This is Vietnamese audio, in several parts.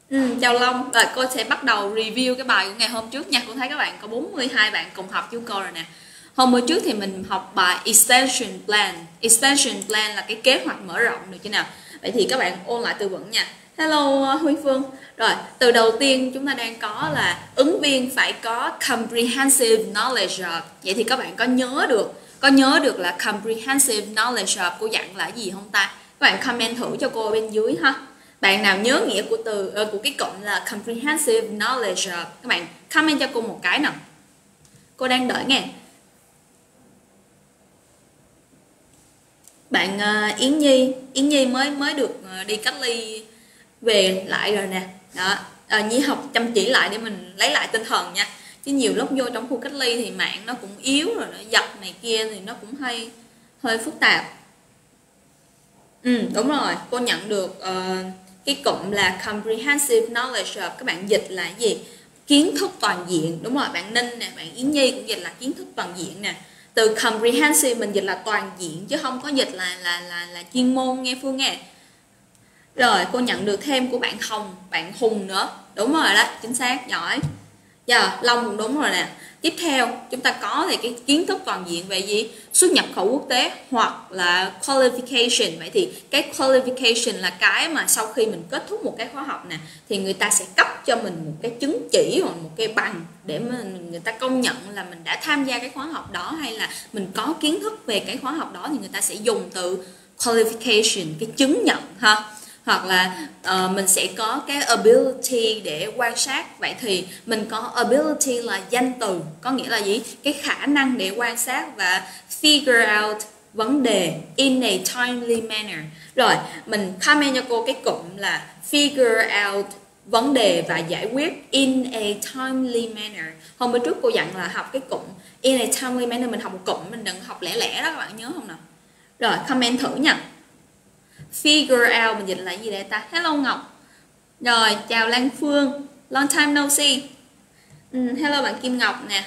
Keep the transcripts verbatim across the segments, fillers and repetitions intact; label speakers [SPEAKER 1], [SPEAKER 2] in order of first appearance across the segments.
[SPEAKER 1] Ừ, chào Long, rồi cô sẽ bắt đầu review cái bài của ngày hôm trước nha. Cô thấy các bạn có bốn mươi hai bạn cùng học với cô rồi nè. Hôm bữa trước thì mình học bài extension plan. Extension plan là cái kế hoạch mở rộng, được chưa nào? Vậy thì các bạn ôn lại từ vựng nha. Hello Huy Phương. Rồi, từ đầu tiên chúng ta đang có là ứng viên phải có comprehensive knowledge of. Vậy thì các bạn có nhớ được có nhớ được là comprehensive knowledge of cô dặn là gì không ta? Các bạn comment thử cho cô bên dưới ha. Bạn nào nhớ nghĩa của từ uh, của cái cụm là comprehensive knowledge, các bạn comment cho cô một cái nào. Cô đang đợi nghe. Bạn uh, Yến Nhi, Yến Nhi mới mới được uh, đi cách ly về lại rồi nè. Đó, uh, Nhi học chăm chỉ lại để mình lấy lại tinh thần nha. Chứ nhiều lúc vô trong khu cách ly thì mạng nó cũng yếu rồi, nó giật này kia thì nó cũng hay hơi phức tạp. Ừ, đúng rồi, cô nhận được uh, cái cụm là comprehensive knowledge of, các bạn dịch là gì? Kiến thức toàn diện. Đúng rồi, bạn Ninh nè, bạn Yến Nhi cũng dịch là kiến thức toàn diện nè. Từ comprehensive mình dịch là toàn diện chứ không có dịch là là là là chuyên môn nghe Phương nghe. Rồi, cô nhận được thêm của bạn Hồng, bạn Hùng nữa. Đúng rồi đó, chính xác, giỏi. Giờ Long cũng đúng rồi nè. Tiếp theo chúng ta có thì cái kiến thức toàn diện về gì? Xuất nhập khẩu quốc tế hoặc là qualification. Vậy thì cái qualification là cái mà sau khi mình kết thúc một cái khóa học nè thì người ta sẽ cấp cho mình một cái chứng chỉ hoặc một cái bằng để mà người ta công nhận là mình đã tham gia cái khóa học đó, hay là mình có kiến thức về cái khóa học đó thì người ta sẽ dùng từ qualification, cái chứng nhận ha. Hoặc là uh, mình sẽ có cái ability để quan sát. Vậy thì mình có ability là danh từ, có nghĩa là gì? Cái khả năng để quan sát và figure out vấn đề in a timely manner. Rồi mình comment cho cô cái cụm là figure out vấn đề và giải quyết in a timely manner. Hôm bữa trước cô dặn là học cái cụm in a timely manner, mình học một cụm, mình đừng học lẻ lẻ đó, các bạn nhớ không nào? Rồi comment thử nha. Figure out mình dịch là gì đây ta? Hello Ngọc. Rồi, chào Lan Phương. Long time no see. Ừ, hello bạn Kim Ngọc nè.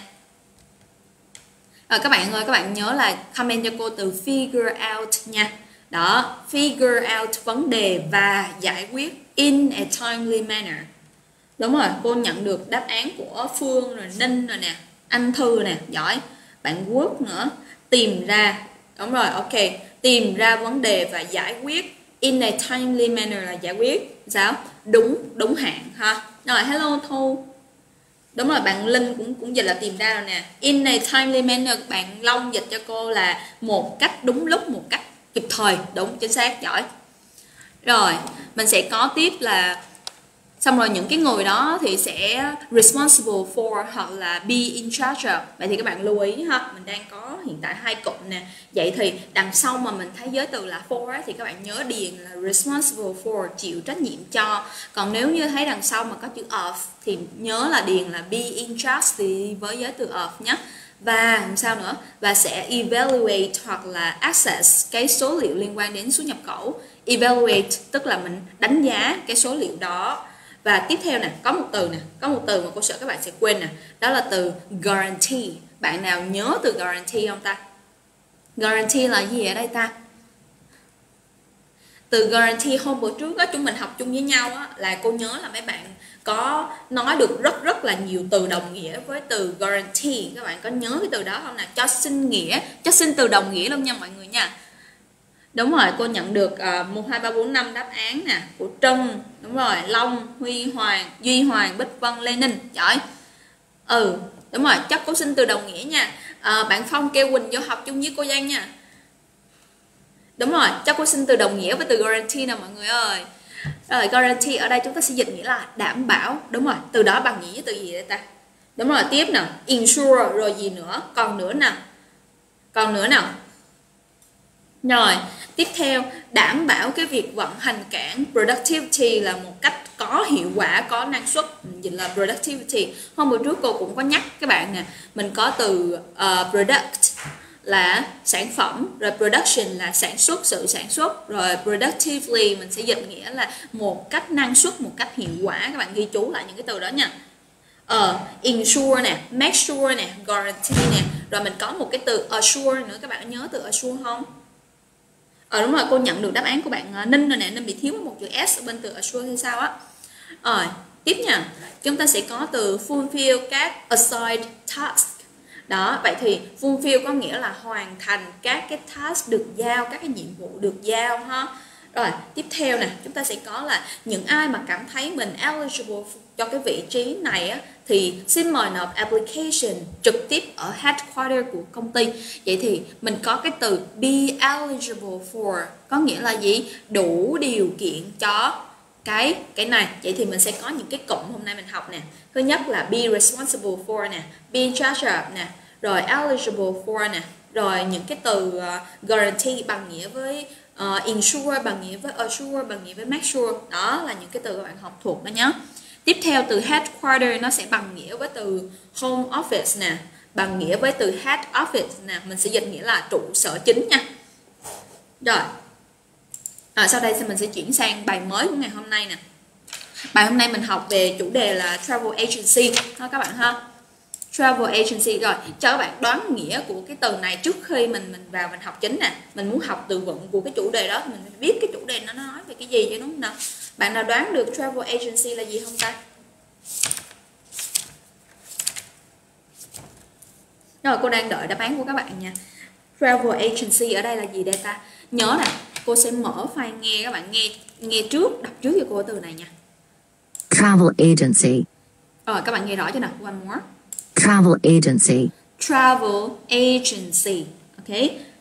[SPEAKER 1] Rồi các bạn ơi, các bạn nhớ là comment cho cô từ figure out nha. Đó, figure out vấn đề và giải quyết in a timely manner. Đúng rồi, cô nhận được đáp án của Phương rồi, Ninh rồi nè, anh Thư nè, giỏi. Bạn Quốc nữa, tìm ra. Đúng rồi, ok. Tìm ra vấn đề và giải quyết in a timely manner là giải quyết sao? Đúng, đúng hạn ha. Rồi, hello Thu. Đúng rồi, bạn Linh cũng cũng dịch là tìm ra rồi nè. In a timely manner, bạn Long dịch cho cô là một cách đúng lúc, một cách kịp thời. Đúng, chính xác, giỏi. Rồi, mình sẽ có tiếp là xong rồi những cái người đó thì sẽ responsible for hoặc là be in charge of. Vậy thì các bạn lưu ý ha, mình đang có hiện tại hai cụm nè. Vậy thì đằng sau mà mình thấy giới từ là for ấy, thì các bạn nhớ điền là responsible for, chịu trách nhiệm cho. Còn nếu như thấy đằng sau mà có chữ of thì nhớ là điền là be in charge thì với giới từ of nhé. Và làm sao nữa? Và sẽ evaluate hoặc là access cái số liệu liên quan đến xuất nhập khẩu. Evaluate tức là mình đánh giá cái số liệu đó. Và tiếp theo nè, có một từ nè, có một từ mà cô sợ các bạn sẽ quên nè, đó là từ guarantee. Bạn nào nhớ từ guarantee không ta? Guarantee là gì ở đây ta? Từ guarantee hôm bữa trước á, chúng mình học chung với nhau á, là cô nhớ là mấy bạn có nói được rất rất là nhiều từ đồng nghĩa với từ guarantee. Các bạn có nhớ cái từ đó không nè? Cho xin nghĩa, cho xin từ đồng nghĩa luôn nha mọi người nha. Đúng rồi, cô nhận được uh, một, hai, ba, bốn, năm đáp án nè. Của Trân, đúng rồi, Long, Huy Hoàng, Duy Hoàng, Bích Vân, Lê Ninh. Giỏi. Ừ, đúng rồi, chắc cô xin từ đồng nghĩa nha. uh, Bạn Phong kêu Quỳnh vô học chung với cô Giang nha. Đúng rồi, chắc cô xin từ đồng nghĩa với từ guarantee nè mọi người ơi. Rồi, guarantee ở đây chúng ta sẽ dịch nghĩa là đảm bảo. Đúng rồi, từ đó bằng nghĩa với từ gì đây ta? Đúng rồi, tiếp nè, insure, rồi gì nữa, còn nữa nè. Còn nữa nào. Rồi, tiếp theo, đảm bảo cái việc vận hành cảng. Productivity là một cách có hiệu quả, có năng suất, dịch là productivity. Hôm bữa trước cô cũng có nhắc các bạn nè, mình có từ uh, product là sản phẩm, rồi production là sản xuất, sự sản xuất, rồi productively mình sẽ dịch nghĩa là một cách năng suất, một cách hiệu quả. Các bạn ghi chú lại những cái từ đó nha. Ờ, insure nè, make sure nè, guarantee nè, rồi mình có một cái từ assure nữa. Các bạn nhớ từ assure không? Ờ đúng rồi, cô nhận được đáp án của bạn Ninh rồi nè, Ninh bị thiếu một chữ S ở bên từ assure hay sao á. Rồi, tiếp nha. Chúng ta sẽ có từ fulfill các assigned task. Đó, vậy thì fulfill có nghĩa là hoàn thành các cái task được giao, các cái nhiệm vụ được giao ha. Rồi, tiếp theo nè, chúng ta sẽ có là những ai mà cảm thấy mình eligible cho cái vị trí này á, thì xin mời nộp application trực tiếp ở headquarter của công ty. Vậy thì mình có cái từ be eligible for, có nghĩa là gì? Đủ điều kiện cho cái cái này. Vậy thì mình sẽ có những cái cụm hôm nay mình học nè. Thứ nhất là be responsible for nè, be in charge of nè, rồi eligible for nè, rồi những cái từ uh, guarantee bằng nghĩa với uh, ensure, bằng nghĩa với assure, bằng nghĩa với make sure. Đó là những cái từ các bạn học thuộc đó nhé. Tiếp theo từ headquarter nó sẽ bằng nghĩa với từ home office nè, bằng nghĩa với từ head office nè, mình sẽ dịch nghĩa là trụ sở chính nha. Rồi. À, sau đây mình sẽ chuyển sang bài mới của ngày hôm nay nè. Bài hôm nay mình học về chủ đề là travel agency ha các bạn ha. Travel agency. Rồi, cho các bạn đoán nghĩa của cái từ này trước khi mình mình vào mình học chính nè. Mình muốn học từ vựng của cái chủ đề đó thì mình biết cái chủ đề nó nói về cái gì chứ, đúng không nào? Bạn nào đoán được travel agency là gì không ta? Rồi, cô đang đợi đáp án của các bạn nha. Travel agency ở đây là gì đây ta? Nhớ nè, cô sẽ mở file nghe, các bạn nghe nghe trước, đọc trước cho cô từ này nha.
[SPEAKER 2] Travel agency.
[SPEAKER 1] Rồi, các bạn nghe rõ chưa nào? One more.
[SPEAKER 2] Travel agency.
[SPEAKER 1] Travel agency. Ok.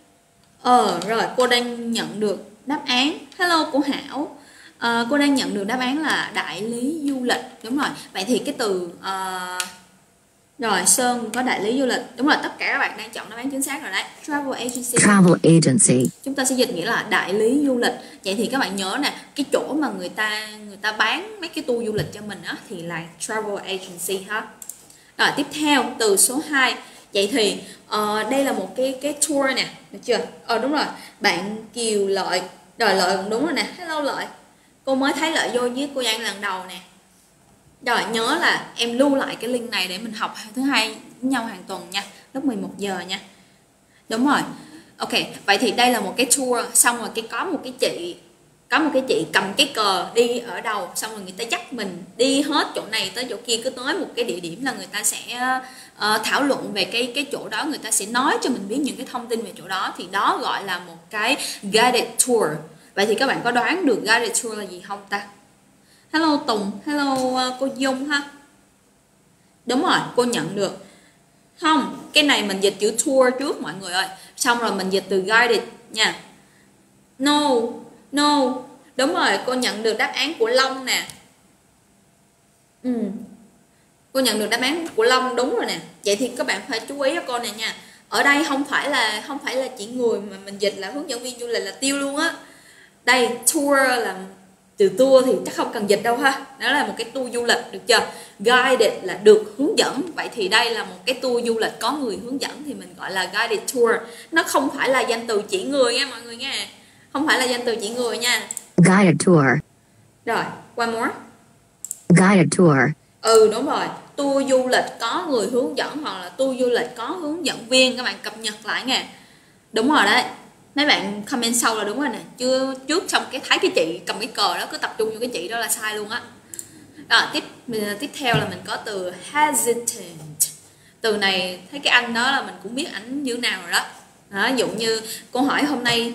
[SPEAKER 1] Ờ, rồi, cô đang nhận được đáp án. Hello cô Hảo. À, cô đang nhận được đáp án là đại lý du lịch. Đúng rồi. Vậy thì cái từ uh, rồi Sơn có đại lý du lịch. Đúng rồi, tất cả các bạn đang chọn đáp án chính xác rồi đấy. Travel agency.
[SPEAKER 2] Travel agency.
[SPEAKER 1] Chúng ta sẽ dịch nghĩa là đại lý du lịch. Vậy thì các bạn nhớ nè, cái chỗ mà người ta người ta bán mấy cái tour du lịch cho mình á thì là travel agency ha. Rồi tiếp theo từ số hai. Vậy thì uh, đây là một cái cái tour nè, được chưa? Ờ đúng rồi, bạn Kiều Lợi. Rồi Lợi cũng đúng rồi nè. Hello Lợi. Cô mới thấy Lợi vô với cô Giang lần đầu nè. Rồi nhớ là em lưu lại cái link này để mình học thứ hai với nhau hàng tuần nha, lúc mười một giờ nha. Đúng rồi. Ok, vậy thì đây là một cái tour, xong rồi cái có một cái chị có một cái chị cầm cái cờ đi ở đầu, xong rồi người ta dắt mình đi hết chỗ này tới chỗ kia, cứ tới một cái địa điểm là người ta sẽ uh, thảo luận về cái cái chỗ đó, người ta sẽ nói cho mình biết những cái thông tin về chỗ đó, thì đó gọi là một cái guided tour. Vậy thì các bạn có đoán được guided tour là gì không ta? Hello Tùng, hello uh, cô Dung ha. Đúng rồi, cô nhận được. Không, cái này mình dịch chữ tour trước mọi người ơi, xong rồi mình dịch từ guided nha. No, no, đúng rồi, cô nhận được đáp án của Long nè. Ừ. Cô nhận được đáp án của Long đúng rồi nè. Vậy thì các bạn phải chú ý cho cô này nha. Ở đây không phải là không phải là chỉ người mà mình dịch là hướng dẫn viên du lịch là tiêu luôn á. Đây tour là từ tour thì chắc không cần dịch đâu ha. Đó là một cái tour du lịch, được chưa? Guided là được hướng dẫn. Vậy thì đây là một cái tour du lịch có người hướng dẫn thì mình gọi là guided tour. Nó không phải là danh từ chỉ người nha mọi người nha. Không phải là danh từ chỉ người nha.
[SPEAKER 2] Guided tour.
[SPEAKER 1] Rồi, one more.
[SPEAKER 2] Guided tour.
[SPEAKER 1] Ừ đúng rồi, tour du lịch có người hướng dẫn hoặc là tour du lịch có hướng dẫn viên, các bạn cập nhật lại nha. Đúng rồi đấy. Mấy bạn comment sau là đúng rồi nè. Chưa trước xong cái thấy cái chị cầm cái cờ đó cứ tập trung vô cái chị đó là sai luôn á. Rồi tiếp tiếp theo là mình có từ hesitant. Từ này thấy cái anh đó là mình cũng biết ảnh như nào rồi đó. Đó, ví dụ như câu hỏi hôm nay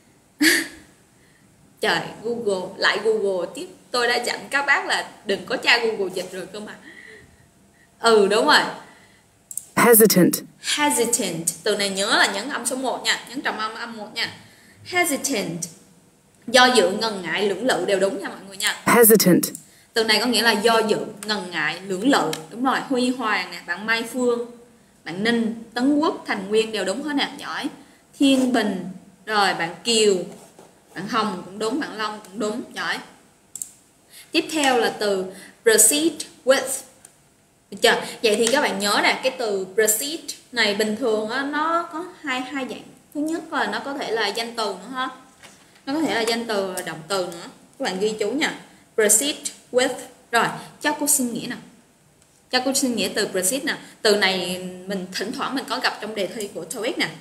[SPEAKER 1] trời, Google, lại Google tiếp. Tôi đã dặn các bác là đừng có tra Google dịch rồi cơ mà. Ừ đúng rồi.
[SPEAKER 2] Hesitant.
[SPEAKER 1] Hesitant. Từ này nhớ là nhấn âm số một nha. Nhấn trọng âm âm một nha. Hesitant. Do dự, ngần ngại, lưỡng lự đều đúng nha mọi người nha.
[SPEAKER 2] Hesitant.
[SPEAKER 1] Từ này có nghĩa là do dự, ngần ngại, lưỡng lự. Đúng rồi. Huy Hoàng nè, bạn Mai Phương, bạn Ninh, Tấn Quốc, Thành Nguyên đều đúng hết nè. Giỏi. Thiên Bình. Rồi bạn Kiều, bạn Hồng cũng đúng, bạn Long cũng đúng. Giỏi. Tiếp theo là từ proceed with. Được chưa? Vậy thì các bạn nhớ nè, cái từ proceed này bình thường á, nó có hai hai dạng. Thứ nhất là nó có thể là danh từ nữa ha. Nó có thể là danh từ, động từ nữa. Các bạn ghi chú nha. Proceed with. Rồi, cho cô xin nghĩa nào. Cho cô xin nghĩa từ proceed nào. Từ này mình thỉnh thoảng mình có gặp trong đề thi của TOEIC nè.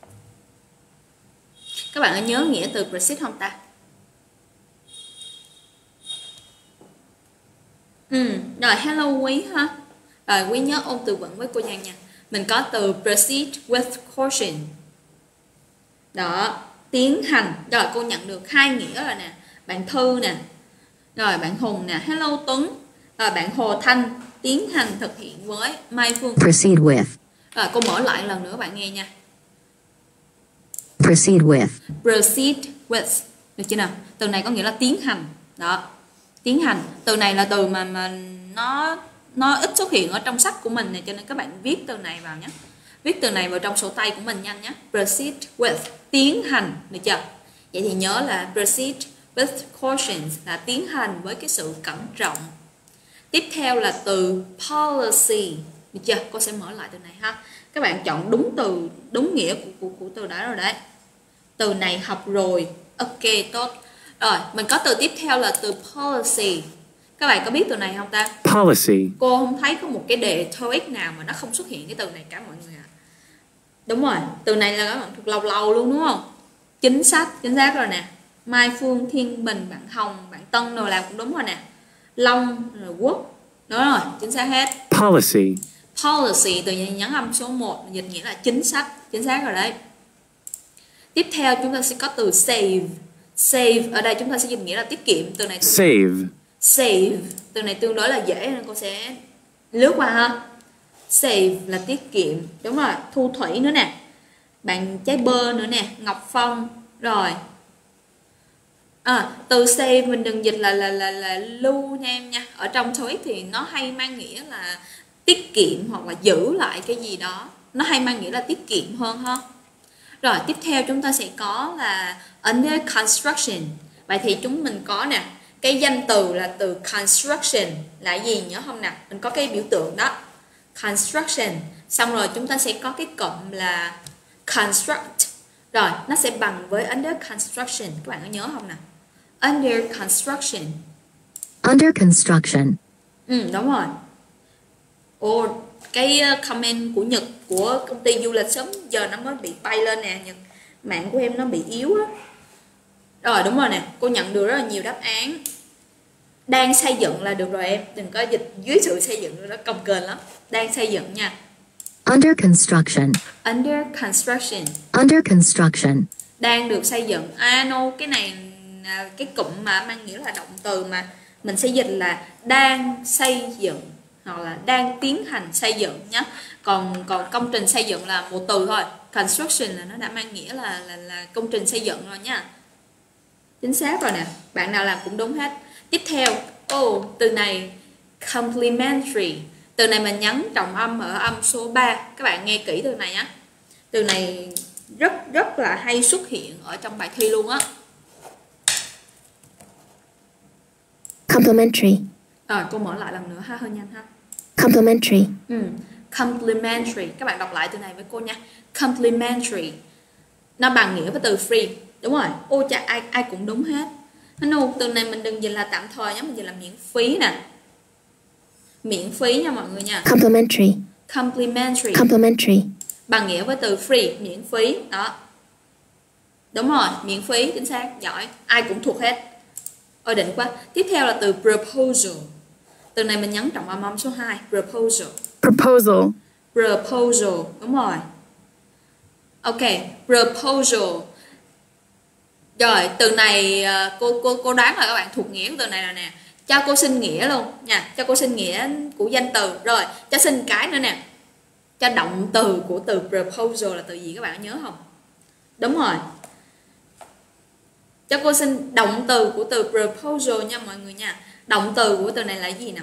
[SPEAKER 1] Các bạn có nhớ nghĩa từ proceed không ta? Ừ, rồi hello Quý ha. Rồi Quý nhớ ôn từ vựng với cô Giang nha. Mình có từ proceed with caution. Đó, tiến hành. Rồi cô nhận được hai nghĩa rồi nè. Bạn Thư nè. Rồi bạn Hùng nè. Hello Tuấn. Rồi bạn Hồ Thanh. Tiến hành thực hiện với Mai Phương.
[SPEAKER 2] Proceed with.
[SPEAKER 1] Rồi cô mở lại lần nữa bạn nghe nha.
[SPEAKER 2] Proceed with.
[SPEAKER 1] Proceed with. Được chưa nào? Từ này có nghĩa là tiến hành. Đó. Tiến hành. Từ này là từ mà mà nó nó ít xuất hiện ở trong sách của mình này, cho nên các bạn viết từ này vào nhé. Viết từ này vào trong sổ tay của mình nhanh nhé. Proceed with, tiến hành, được chưa? Vậy thì nhớ là proceed with caution là tiến hành với cái sự cẩn trọng. Tiếp theo là từ policy, được chưa? Cô sẽ mở lại từ này ha. Các bạn chọn đúng từ, đúng nghĩa của của, của từ đó rồi đấy. Từ này học rồi. Ok, tốt. Rồi, mình có từ tiếp theo là từ policy. Các bạn có biết từ này không ta?
[SPEAKER 3] Policy.
[SPEAKER 1] Cô không thấy có một cái đề TOEIC nào mà nó không xuất hiện cái từ này cả mọi người ạ. À. Đúng rồi, từ này là các bạn thuộc lâu lâu luôn đúng không? Chính sách, chính xác rồi nè. Mai Phương, Thiên Bình, bạn Hồng, bạn Tân đồ làm cũng đúng rồi nè. Long, rồi Quốc. Đúng rồi, chính xác hết.
[SPEAKER 3] Policy.
[SPEAKER 1] Policy, từ nhấn âm số một, dịch nghĩa là chính sách, chính xác rồi đấy. Tiếp theo chúng ta sẽ có từ save. Save, ở đây chúng ta sẽ dịch nghĩa là tiết kiệm. Từ này
[SPEAKER 3] Save.
[SPEAKER 1] Save, từ này tương đối là dễ nên cô sẽ lướt qua ha. Save là tiết kiệm, đúng rồi. Thu Thủy nữa nè. Bạn Trái Bơ nữa nè, Ngọc Phong. Rồi. À, từ save mình đừng dịch là là là là lưu nha em nha. Ở trong TOEIC thì nó hay mang nghĩa là tiết kiệm hoặc là giữ lại cái gì đó. Nó hay mang nghĩa là tiết kiệm hơn ha. Rồi, tiếp theo chúng ta sẽ có là under construction. Vậy thì chúng mình có nè, cái danh từ là từ construction là gì nhớ không nè? Mình có cái biểu tượng đó. Construction. Xong rồi chúng ta sẽ có cái cụm là construct. Rồi, nó sẽ bằng với under construction. Các bạn có nhớ không nè? Under construction.
[SPEAKER 2] Under construction.
[SPEAKER 1] Ừ, đúng rồi. Ồ, cái comment của Nhật của công ty du lịch sớm giờ nó mới bị bay lên nè. Nhật, mạng của em nó bị yếu á. Rồi, đúng rồi nè. Cô nhận được rất là nhiều đáp án. Đang xây dựng là được rồi em. Đừng có dịch dưới sự xây dựng, nó cồng kềnh lắm. Đang xây dựng nha.
[SPEAKER 2] Under construction.
[SPEAKER 1] Under construction.
[SPEAKER 2] Under construction.
[SPEAKER 1] Đang được xây dựng. À no, cái này cái cụm mà mang nghĩa là động từ mà mình sẽ dịch là đang xây dựng hoặc là đang tiến hành xây dựng nhé. Còn còn công trình xây dựng là một từ thôi. Construction là nó đã mang nghĩa là là, là công trình xây dựng rồi nha. Chính xác rồi nè. Bạn nào làm cũng đúng hết. Tiếp theo, oh, từ này complimentary. Từ này mình nhấn trọng âm ở âm số ba. Các bạn nghe kỹ từ này nhé. Từ này rất rất là hay xuất hiện ở trong bài thi luôn á.
[SPEAKER 2] Complimentary.
[SPEAKER 1] Rồi cô mở lại lần nữa ha, hơi nhanh ha.
[SPEAKER 2] Complimentary.
[SPEAKER 1] Ừ. Complimentary. Các bạn đọc lại từ này với cô nha. Complimentary. Nó bằng nghĩa với từ free. Đúng rồi. Ô chà, ai ai cũng đúng hết. No, từ này mình đừng dịch là tạm thời nhé, mình dịch là miễn phí nè. Miễn phí nha mọi người nha.
[SPEAKER 2] Complimentary.
[SPEAKER 1] Complimentary.
[SPEAKER 2] Complimentary.
[SPEAKER 1] Bằng nghĩa với từ free, miễn phí. Đó. Đúng rồi, miễn phí, chính xác, giỏi. Ai cũng thuộc hết. Ôi đỉnh quá. Tiếp theo là từ proposal. Từ này mình nhấn trọng âm âm số hai. Proposal.
[SPEAKER 3] Proposal.
[SPEAKER 1] Proposal. Đúng rồi. Ok, proposal. Rồi, từ này cô cô cô đoán là các bạn thuộc nghĩa của từ này rồi nè. Cho cô xin nghĩa luôn nha. Cho cô xin nghĩa của danh từ. Rồi, cho xin cái nữa nè. Cho động từ của từ proposal là từ gì các bạn có nhớ không? Đúng rồi. Cho cô xin động từ của từ proposal nha mọi người nha. Động từ của từ này là gì nào?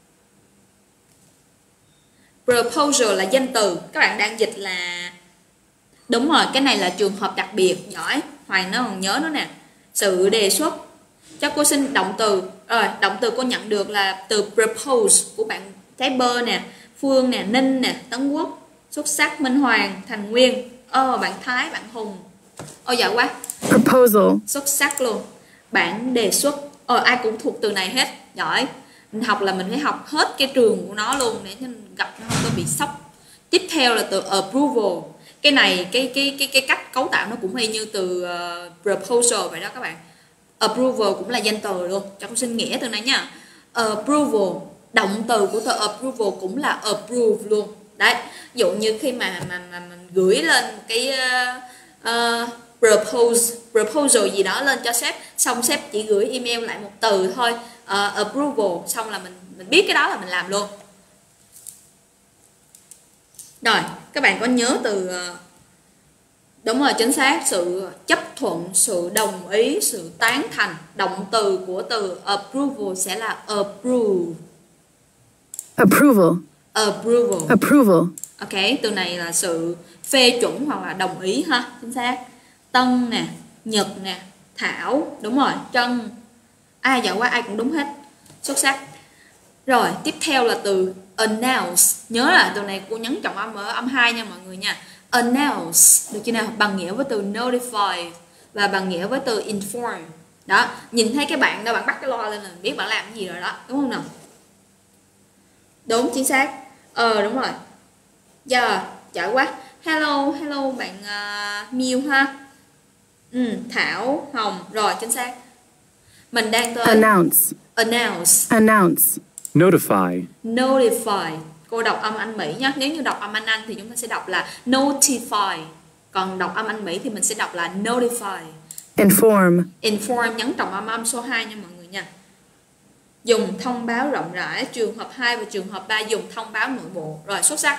[SPEAKER 1] Proposal là danh từ. Các bạn đang dịch là... Đúng rồi, cái này là trường hợp đặc biệt. Giỏi, Hoàng nó còn nhớ nữa nè. Sự đề xuất. Cho cô xin động từ. Rồi, động từ cô nhận được là từ propose của bạn Trái Bơ nè, Phương nè, Ninh nè, Tấn Quốc, Xuất Sắc, Minh Hoàng, Thành Nguyên. Ờ, bạn Thái, bạn Hùng. Ôi giỏi quá.
[SPEAKER 3] Proposal.
[SPEAKER 1] Xuất sắc luôn. Bản đề xuất. Ờ, ai cũng thuộc từ này hết. Giỏi. Mình học là mình phải học hết cái trường của nó luôn để gặp nó không có bị sốc. Tiếp theo là từ approval. Cái này cái cái cái cái cách cấu tạo nó cũng y như từ uh, proposal vậy đó các bạn. Approval cũng là danh từ luôn. Cho con xin nghĩa từ này nha. Approval động từ của từ approval cũng là approve luôn. Đấy, ví dụ như khi mà mà mà mình gửi lên một cái uh, uh, propose proposal gì đó lên cho sếp, xong sếp chỉ gửi email lại một từ thôi, uh, approval, xong là mình mình biết cái đó là mình làm luôn. Rồi, các bạn có nhớ từ uh, đúng rồi, chính xác, sự chấp thuận, sự đồng ý, sự tán thành. Động từ của từ approval sẽ là approve.
[SPEAKER 3] Approval.
[SPEAKER 1] Approval.
[SPEAKER 3] Approval.
[SPEAKER 1] Ok, từ này là sự phê chuẩn hoặc là đồng ý ha, chính xác. Tân nè, Nhật nè, Thảo, đúng rồi, Trân. Ai dạo qua ai cũng đúng hết. Xuất sắc. Rồi, tiếp theo là từ announce. Nhớ là từ này cô nhấn trọng âm ở âm hai nha mọi người nha. Announce, được chưa nào? Bằng nghĩa với từ notify và bằng nghĩa với từ inform. Đó, nhìn thấy cái bạn đó, bạn bắt cái loa lên là biết bạn làm cái gì rồi đó, đúng không nào? Đúng, chính xác. Ờ, đúng rồi. Giờ, giỏi quá. Hello, hello bạn uh, Miu ha. Ừ, Thảo, Hồng. Rồi, chính xác. Mình đang tới
[SPEAKER 3] Announce.
[SPEAKER 1] Announce.
[SPEAKER 3] Announce. Notify.
[SPEAKER 1] Notify. Cô đọc âm Anh Mỹ nhé. Nếu như đọc âm Anh Anh thì chúng ta sẽ đọc là notify. Còn đọc âm Anh Mỹ thì mình sẽ đọc là notify.
[SPEAKER 3] Inform.
[SPEAKER 1] Inform, nhấn trọng âm âm số hai nha mọi người nha. Dùng thông báo rộng rãi. Trường hợp hai và trường hợp ba dùng thông báo nội bộ. Rồi, xuất sắc.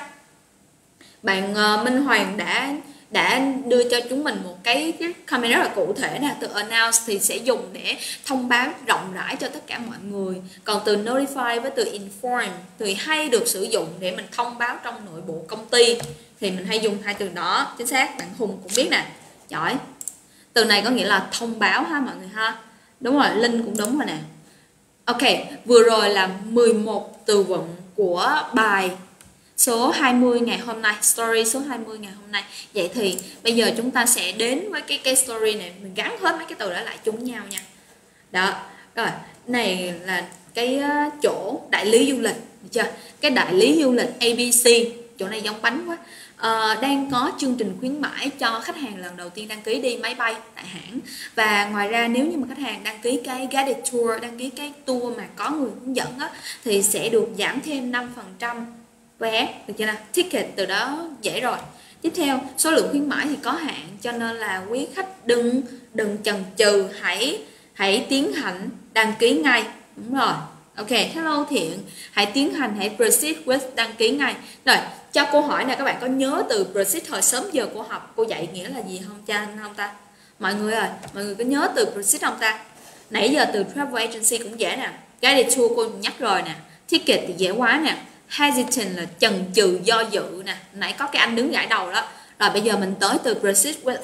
[SPEAKER 1] Bạn uh, Minh Hoàng đã đã đưa cho chúng mình một cái, cái comment rất là cụ thể nè. Từ announce thì sẽ dùng để thông báo rộng rãi cho tất cả mọi người. Còn từ notify với từ inform thì hay được sử dụng để mình thông báo trong nội bộ công ty. Thì mình hay dùng hai từ đó. Chính xác, bạn Hùng cũng biết nè. Giỏi. Từ này có nghĩa là thông báo ha mọi người ha. Đúng rồi, Linh cũng đúng rồi nè. Ok, vừa rồi là mười một từ vựng của bài số hai mươi ngày hôm nay, story số hai mươi ngày hôm nay. Vậy thì bây giờ chúng ta sẽ đến với cái cái story này, mình gắn hết mấy cái từ đó lại chung nhau nha. Đó, rồi, này là cái chỗ đại lý du lịch, được chưa? Cái đại lý du lịch a bê xê, chỗ này giống bánh quá. Uh, đang có chương trình khuyến mãi cho khách hàng lần đầu tiên đăng ký đi máy bay tại hãng. Và ngoài ra nếu như mà khách hàng đăng ký cái guided tour, đăng ký cái tour mà có người hướng dẫn á, thì sẽ được giảm thêm năm phần trăm vé, được chưa nào? Ticket từ đó dễ rồi. Tiếp theo, số lượng khuyến mãi thì có hạn, cho nên là quý khách đừng đừng chần chừ, hãy hãy tiến hành đăng ký ngay. Đúng rồi. Ok, hello Thiện, hãy tiến hành, hãy proceed with, đăng ký ngay. Rồi, cho cô hỏi nè, các bạn có nhớ từ proceed hồi sớm giờ cô học cô dạy nghĩa là gì không cha không ta? Mọi người ơi, mọi người có nhớ từ proceed không ta? Nãy giờ từ travel agency cũng dễ nè, guided tour cô nhắc rồi nè, ticket thì dễ quá nè, hesitant là chần chừ do dự nè, nãy có cái anh đứng gãi đầu đó. Rồi bây giờ mình tới từ proceed with.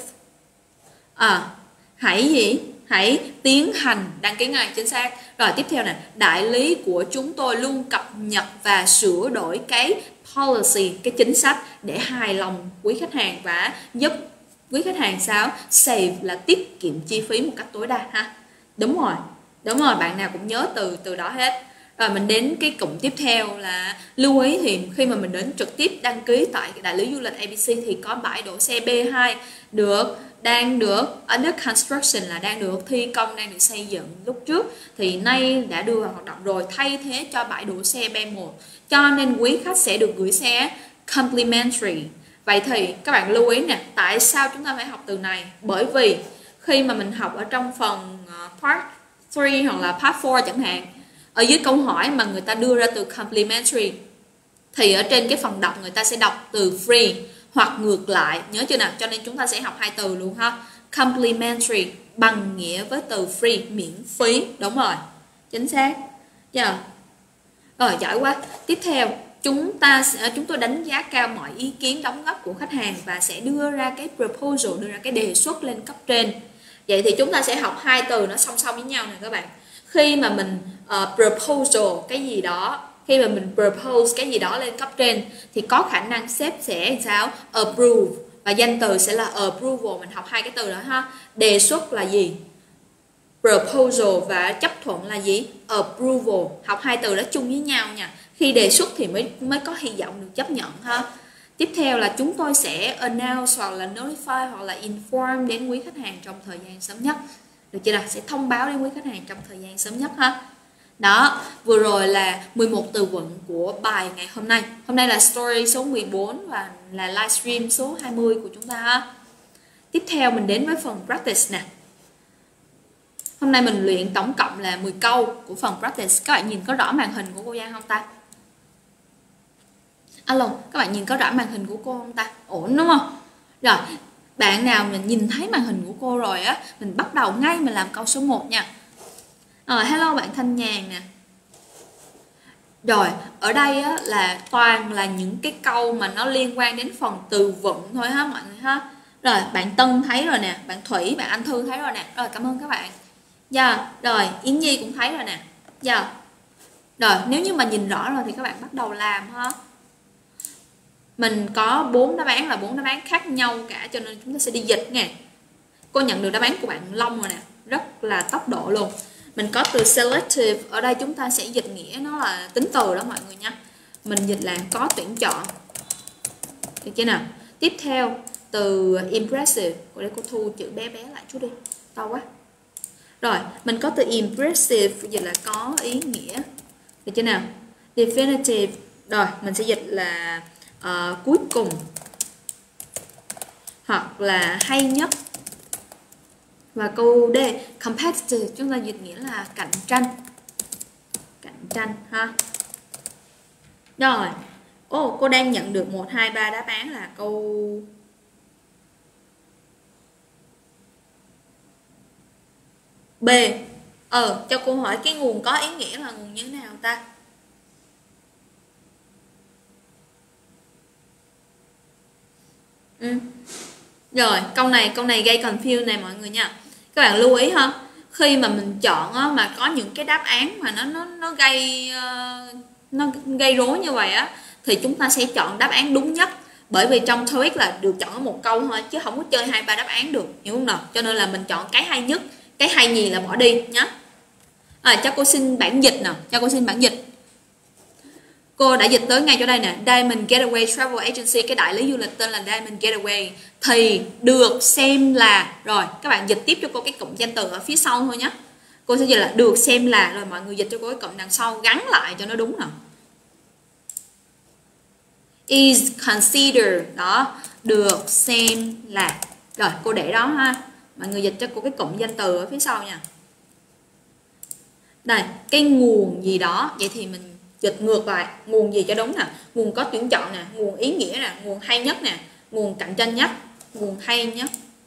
[SPEAKER 1] À, hãy gì? Hãy tiến hành đăng ký ngay, chính xác. Rồi tiếp theo nè, đại lý của chúng tôi luôn cập nhật và sửa đổi cái policy, cái chính sách để hài lòng quý khách hàng và giúp quý khách hàng sao? Save là tiết kiệm chi phí một cách tối đa ha. Đúng rồi. Đúng rồi, bạn nào cũng nhớ từ từ đó hết. Rồi mình đến cái cụm tiếp theo là lưu ý thì khi mà mình đến trực tiếp đăng ký tại đại lý du lịch a bê xê thì có bãi đỗ xe B hai được đang được under construction là đang được thi công, đang được xây dựng lúc trước thì nay đã đưa vào hoạt động rồi, thay thế cho bãi đỗ xe B một, cho nên quý khách sẽ được gửi xe complimentary. Vậy thì các bạn lưu ý nè, tại sao chúng ta phải học từ này? Bởi vì khi mà mình học ở trong phần part ba hoặc là part bốn chẳng hạn, ở dưới câu hỏi mà người ta đưa ra từ complimentary thì ở trên cái phần đọc người ta sẽ đọc từ free hoặc ngược lại, nhớ chưa nào? Cho nên chúng ta sẽ học hai từ luôn ha. Complimentary bằng nghĩa với từ free, miễn phí. Đúng rồi, chính xác. Yeah. Rồi, giỏi quá. Tiếp theo, chúng ta sẽ, chúng tôi đánh giá cao mọi ý kiến đóng góp của khách hàng và sẽ đưa ra cái proposal, đưa ra cái đề xuất lên cấp trên. Vậy thì chúng ta sẽ học hai từ nó song song với nhau nè các bạn. Khi mà mình uh, proposal cái gì đó, khi mà mình propose cái gì đó lên cấp trên thì có khả năng sếp sẽ sao? Approve, và danh từ sẽ là approval. Mình học hai cái từ đó ha. Đề xuất là gì? Proposal, và chấp thuận là gì? Approval. Học hai từ đó chung với nhau nha. Khi đề xuất thì mới mới có hy vọng được chấp nhận ha. Tiếp theo là chúng tôi sẽ announce hoặc là notify hoặc là inform đến quý khách hàng trong thời gian sớm nhất. Được chưa nào? Sẽ thông báo đến quý khách hàng trong thời gian sớm nhất ha. Đó, vừa rồi là mười một từ vựng của bài ngày hôm nay. Hôm nay là story số mười bốn và là livestream số hai mươi của chúng ta ha. Tiếp theo mình đến với phần practice nè. Hôm nay mình luyện tổng cộng là mười câu của phần practice. Các bạn nhìn có rõ màn hình của cô Giang không ta? Alo, các bạn nhìn có rõ màn hình của cô không ta? Ổn đúng không? Rồi, bạn nào mình nhìn thấy màn hình của cô rồi á, mình bắt đầu ngay mình làm câu số một nha. Rồi, hello bạn Thanh Nhàn nè. Rồi, ở đây á, là toàn là những cái câu mà nó liên quan đến phần từ vựng thôi ha mọi người ha. Rồi, bạn Tân thấy rồi nè, bạn Thủy, bạn Anh Thư thấy rồi nè. Rồi, cảm ơn các bạn. Dạ, rồi, Yến Nhi cũng thấy rồi nè. Dạ. Rồi, nếu như mà nhìn rõ rồi thì các bạn bắt đầu làm ha. Mình có bốn đáp án là bốn đáp án khác nhau cả, cho nên chúng ta sẽ đi dịch nha. Cô nhận được đáp án của bạn Long rồi nè, rất là tốc độ luôn. Mình có từ selective, ở đây chúng ta sẽ dịch nghĩa nó là tính từ đó mọi người nha. Mình dịch là có tuyển chọn. Được chưa nào? Tiếp theo từ impressive, ở đây cô thu chữ bé bé lại chút đi, to quá. Rồi, mình có từ impressive, dịch là có ý nghĩa. Được chưa nào? Definitive, rồi mình sẽ dịch là uh, cuối cùng, hoặc là hay nhất. Và câu D, competitive, chúng ta dịch nghĩa là cạnh tranh. Cạnh tranh ha. Rồi, ô, cô đang nhận được một, hai, ba đáp án là câu B. Ờ, cho cô hỏi cái nguồn có ý nghĩa là nguồn như thế nào ta? Ừ. Rồi, câu này câu này gây confuse này mọi người nha. Các bạn lưu ý ha. Khi mà mình chọn á, mà có những cái đáp án mà nó nó nó gây uh, nó gây rối như vậy á, thì chúng ta sẽ chọn đáp án đúng nhất. Bởi vì trong TOEIC là được chọn ở một câu thôi, chứ không có chơi hai ba đáp án được, hiểu không nào? Cho nên là mình chọn cái hay nhất, cái hay nhì là bỏ đi nhé. À, cho cô xin bản dịch nào, cho cô xin bản dịch. Cô đã dịch tới ngay chỗ đây nè, Diamond Getaway Travel Agency, cái đại lý du lịch tên là Diamond Getaway, thì được xem là, rồi các bạn dịch tiếp cho cô cái cụm danh từ ở phía sau thôi nhé. Cô sẽ dịch là được xem là, rồi mọi người dịch cho cô cái cụm đằng sau gắn lại cho nó đúng nào. Is considered, đó, được xem là. Rồi cô để đó ha, mọi người dịch cho cô cái cụm danh từ ở phía sau nha. Đây, cái nguồn gì đó, vậy thì mình dịch ngược lại, nguồn gì cho đúng nè, nguồn có tuyển chọn nè, nguồn ý nghĩa nè, nguồn hay nhất nè, nguồn cạnh tranh nhất, nguồn hay nhất,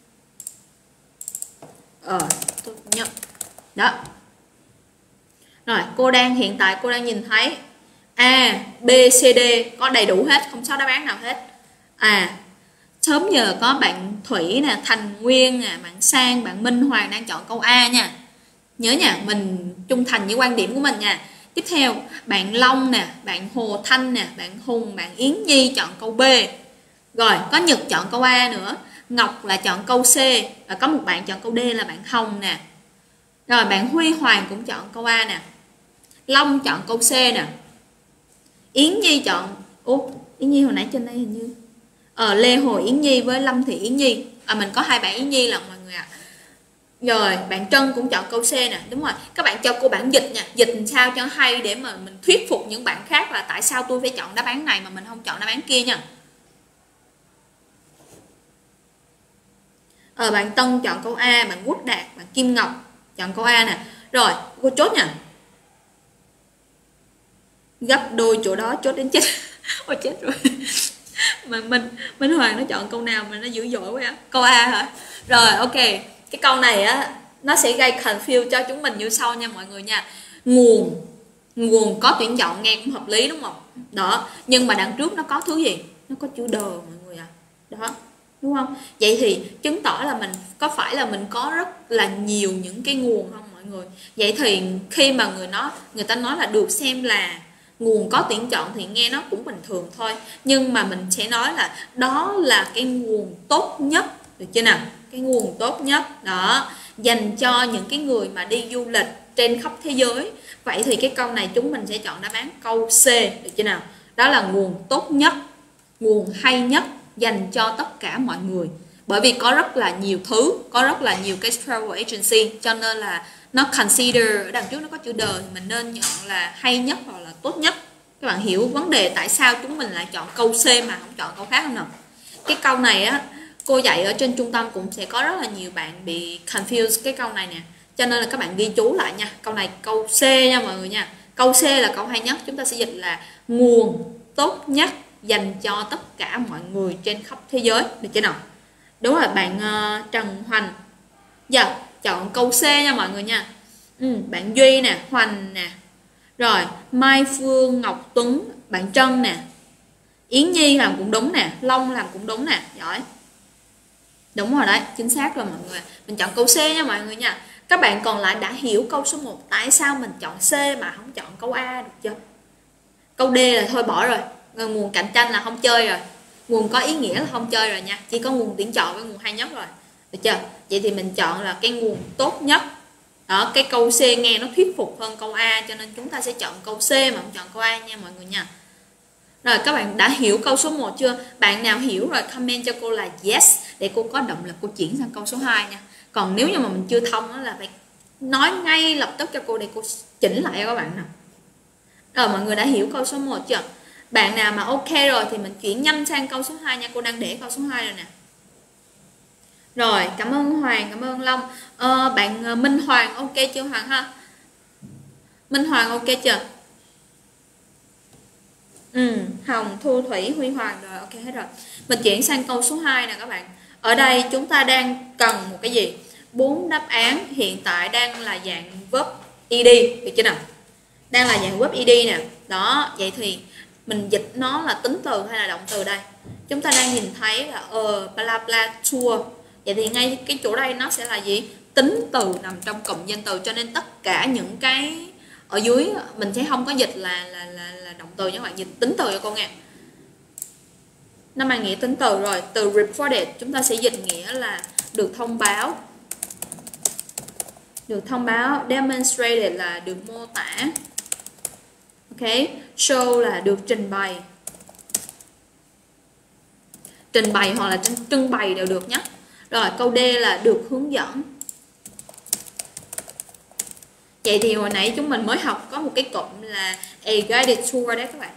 [SPEAKER 1] ờ tốt nhất. Đó. Rồi, cô đang hiện tại cô đang nhìn thấy A, B, C, D có đầy đủ hết, không sót đáp án nào hết. À, sớm giờ có bạn Thủy nè, Thành Nguyên nè, bạn Sang, bạn Minh Hoàng đang chọn câu A nha. Nhớ nha, mình trung thành với quan điểm của mình nha. Tiếp theo, bạn Long nè, bạn Hồ Thanh nè, bạn Hùng, bạn Yến Nhi chọn câu B. Rồi, có Nhật chọn câu A nữa, Ngọc là chọn câu C, và có một bạn chọn câu D là bạn Hồng nè. Rồi, bạn Huy Hoàng cũng chọn câu A nè. Long chọn câu C nè. Yến Nhi chọn, ủa, Yến Nhi hồi nãy trên đây hình như Ờ, Lê Hồ Yến Nhi với Lâm Thị Yến Nhi. À, mình có hai bạn Yến Nhi là mọi người ạ. À. Rồi, bạn Trân cũng chọn câu C nè, đúng rồi. Các bạn cho cô bản dịch nha, dịch sao cho hay để mà mình thuyết phục những bạn khác là tại sao tôi phải chọn đáp án này mà mình không chọn đáp án kia nha. Ờ, bạn Tân chọn câu A, bạn Quốc Đạt, bạn Kim Ngọc chọn câu A nè. Rồi, cô chốt nha. Gấp đôi chỗ đó, chốt đến chết. Ôi chết rồi. Mà mình Minh Hoàng nó chọn câu nào mà nó dữ dội quá á. Câu A hả? Rồi, ok. Cái câu này á nó sẽ gây confuse cho chúng mình như sau nha mọi người nha. Nguồn nguồn có tuyển chọn nghe cũng hợp lý đúng không? Đó, nhưng mà đằng trước nó có thứ gì? Nó có chữ đờ mọi người à. Đó, đúng không? Vậy thì chứng tỏ là mình có phải là mình có rất là nhiều những cái nguồn không mọi người? Vậy thì khi mà người nó người ta nói là được xem là nguồn có tuyển chọn thì nghe nó cũng bình thường thôi, nhưng mà mình sẽ nói là đó là cái nguồn tốt nhất, được chưa nào? Cái nguồn tốt nhất đó dành cho những cái người mà đi du lịch trên khắp thế giới. Vậy thì cái câu này chúng mình sẽ chọn đáp án câu C, được chưa nào? Đó là nguồn tốt nhất, nguồn hay nhất dành cho tất cả mọi người. Bởi vì có rất là nhiều thứ, có rất là nhiều cái travel agency, cho nên là nó consider ở đằng trước nó có chữ the thì mình nên chọn là hay nhất hoặc là tốt nhất. Các bạn hiểu vấn đề tại sao chúng mình lại chọn câu C mà không chọn câu khác không nào? Cái câu này á, cô dạy ở trên trung tâm cũng sẽ có rất là nhiều bạn bị confused cái câu này nè, cho nên là các bạn ghi chú lại nha. Câu này câu C nha mọi người nha. Câu C là câu hay nhất, chúng ta sẽ dịch là nguồn tốt nhất dành cho tất cả mọi người trên khắp thế giới, được chưa nào? Đúng rồi, bạn uh, Trần Hoành. Giờ chọn câu C nha mọi người nha. Ừ, bạn Duy nè, Hoành nè. Rồi, Mai Phương, Ngọc Tuấn, bạn Trân nè. Yến Nhi làm cũng đúng nè, Long làm cũng đúng nè, giỏi. Đúng rồi đấy, chính xác rồi mọi người. Mình chọn câu C nha mọi người nha. Các bạn còn lại đã hiểu câu số một tại sao mình chọn C mà không chọn câu A được chưa? Câu D là thôi bỏ rồi. Nguồn cạnh tranh là không chơi rồi. Nguồn có ý nghĩa là không chơi rồi nha. Chỉ có nguồn tuyển chọn với nguồn hay nhất rồi. Được chưa? Vậy thì mình chọn là cái nguồn tốt nhất. Đó, cái câu C nghe nó thuyết phục hơn câu A, cho nên chúng ta sẽ chọn câu C mà không chọn câu A nha mọi người nha. Rồi các bạn đã hiểu câu số một chưa? Bạn nào hiểu rồi comment cho cô là yes để cô có động lực cô chuyển sang câu số hai nha. Còn nếu như mà mình chưa thông đó là phải nói ngay lập tức cho cô để cô chỉnh lại cho các bạn nào. Rồi mọi người đã hiểu câu số một chưa? Bạn nào mà ok rồi thì mình chuyển nhanh sang câu số hai nha. Cô đang để câu số hai rồi nè. Rồi, cảm ơn Hoàng, cảm ơn Long. Ờ, bạn Minh Hoàng ok chưa Hoàng ha? Minh Hoàng ok chưa? Ừ, Hồng, Thu Thủy, Huy Hoàng rồi, ok hết rồi. Mình chuyển sang câu số hai nè các bạn. Ở đây chúng ta đang cần một cái gì? Bốn đáp án hiện tại đang là dạng verb ed, được chưa nào? Đang là dạng verb ed nè. Đó, vậy thì mình dịch nó là tính từ hay là động từ đây? Chúng ta đang nhìn thấy là ờ bla bla tour. Vậy thì ngay cái chỗ đây nó sẽ là gì? Tính từ nằm trong cụm danh từ, cho nên tất cả những cái ở dưới mình sẽ không có dịch là là là, là động từ, các bạn dịch tính từ cho cô nghe. Nó mang nghĩa tính từ rồi. Từ reported chúng ta sẽ dịch nghĩa là được thông báo. Được thông báo. Demonstrated là được mô tả. Ok. Show là được trình bày. Trình bày hoặc là trưng bày đều được nhé. Rồi câu D là được hướng dẫn. Vậy thì hồi nãy chúng mình mới học có một cái cụm là a guided tour đấy các bạn.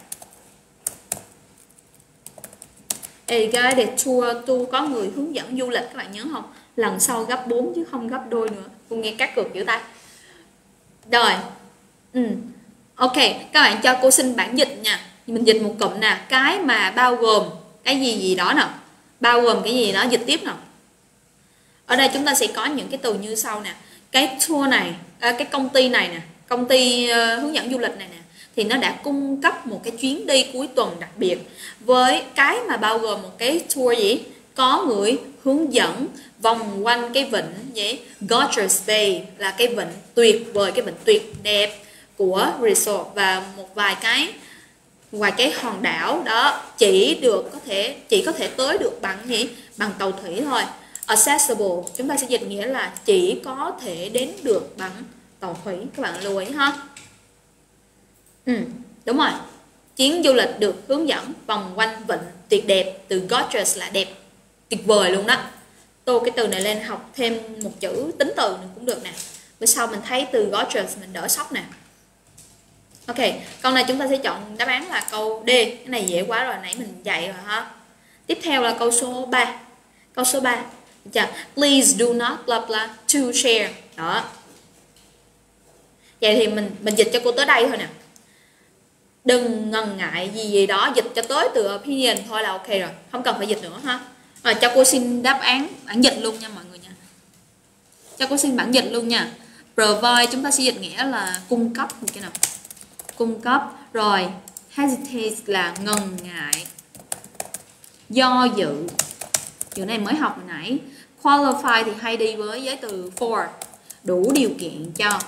[SPEAKER 1] A guided tour, tour có người hướng dẫn du lịch, các bạn nhớ không? Lần sau gấp bốn chứ không gấp đôi nữa. Cô nghe các cược chữ tay. Rồi. Ừ. Ok, các bạn cho cô xin bản dịch nha. Mình dịch một cụm nè, cái mà bao gồm cái gì gì đó nè. Bao gồm cái gì đó dịch tiếp nè. Ở đây chúng ta sẽ có những cái từ như sau nè. Cái tour này, à, cái công ty này nè, công ty uh, hướng dẫn du lịch này nè, thì nó đã cung cấp một cái chuyến đi cuối tuần đặc biệt với cái mà bao gồm một cái tour gì? Có người hướng dẫn vòng quanh cái vịnh gì? Gorgeous Bay là cái vịnh tuyệt vời, cái vịnh tuyệt đẹp của resort, và một vài cái vài cái hòn đảo đó chỉ được có thể chỉ có thể tới được bằng gì? Bằng tàu thủy thôi. Accessible chúng ta sẽ dịch nghĩa là chỉ có thể đến được bằng tàu thủy, các bạn lưu ý ha. Ừ, đúng rồi. Chuyến du lịch được hướng dẫn vòng quanh vịnh tuyệt đẹp, từ gorgeous là đẹp, tuyệt vời luôn đó. Tô cái từ này lên học thêm một chữ tính từ nữa cũng được nè. Bữa sau mình thấy từ gorgeous mình đỡ sốc nè. Ok, câu này chúng ta sẽ chọn đáp án là câu D. Cái này dễ quá rồi, nãy mình dạy rồi ha. Tiếp theo là câu số ba. Câu số ba. Please do not blah blah to share. Đó. Vậy thì mình mình dịch cho cô tới đây thôi nè. Đừng ngần ngại gì gì đó, dịch cho tới từ opinion thôi là ok rồi, không cần phải dịch nữa ha. Rồi cho cô xin đáp án bản dịch luôn nha mọi người nha. Cho cô xin bản dịch luôn nha. Provide chúng ta sẽ dịch nghĩa là cung cấp, được chưa nào? Cung cấp. Rồi hesitate là ngần ngại, do dự. Chữ này mới học hồi nãy. Qualify thì hay đi với giới từ for, đủ điều kiện cho.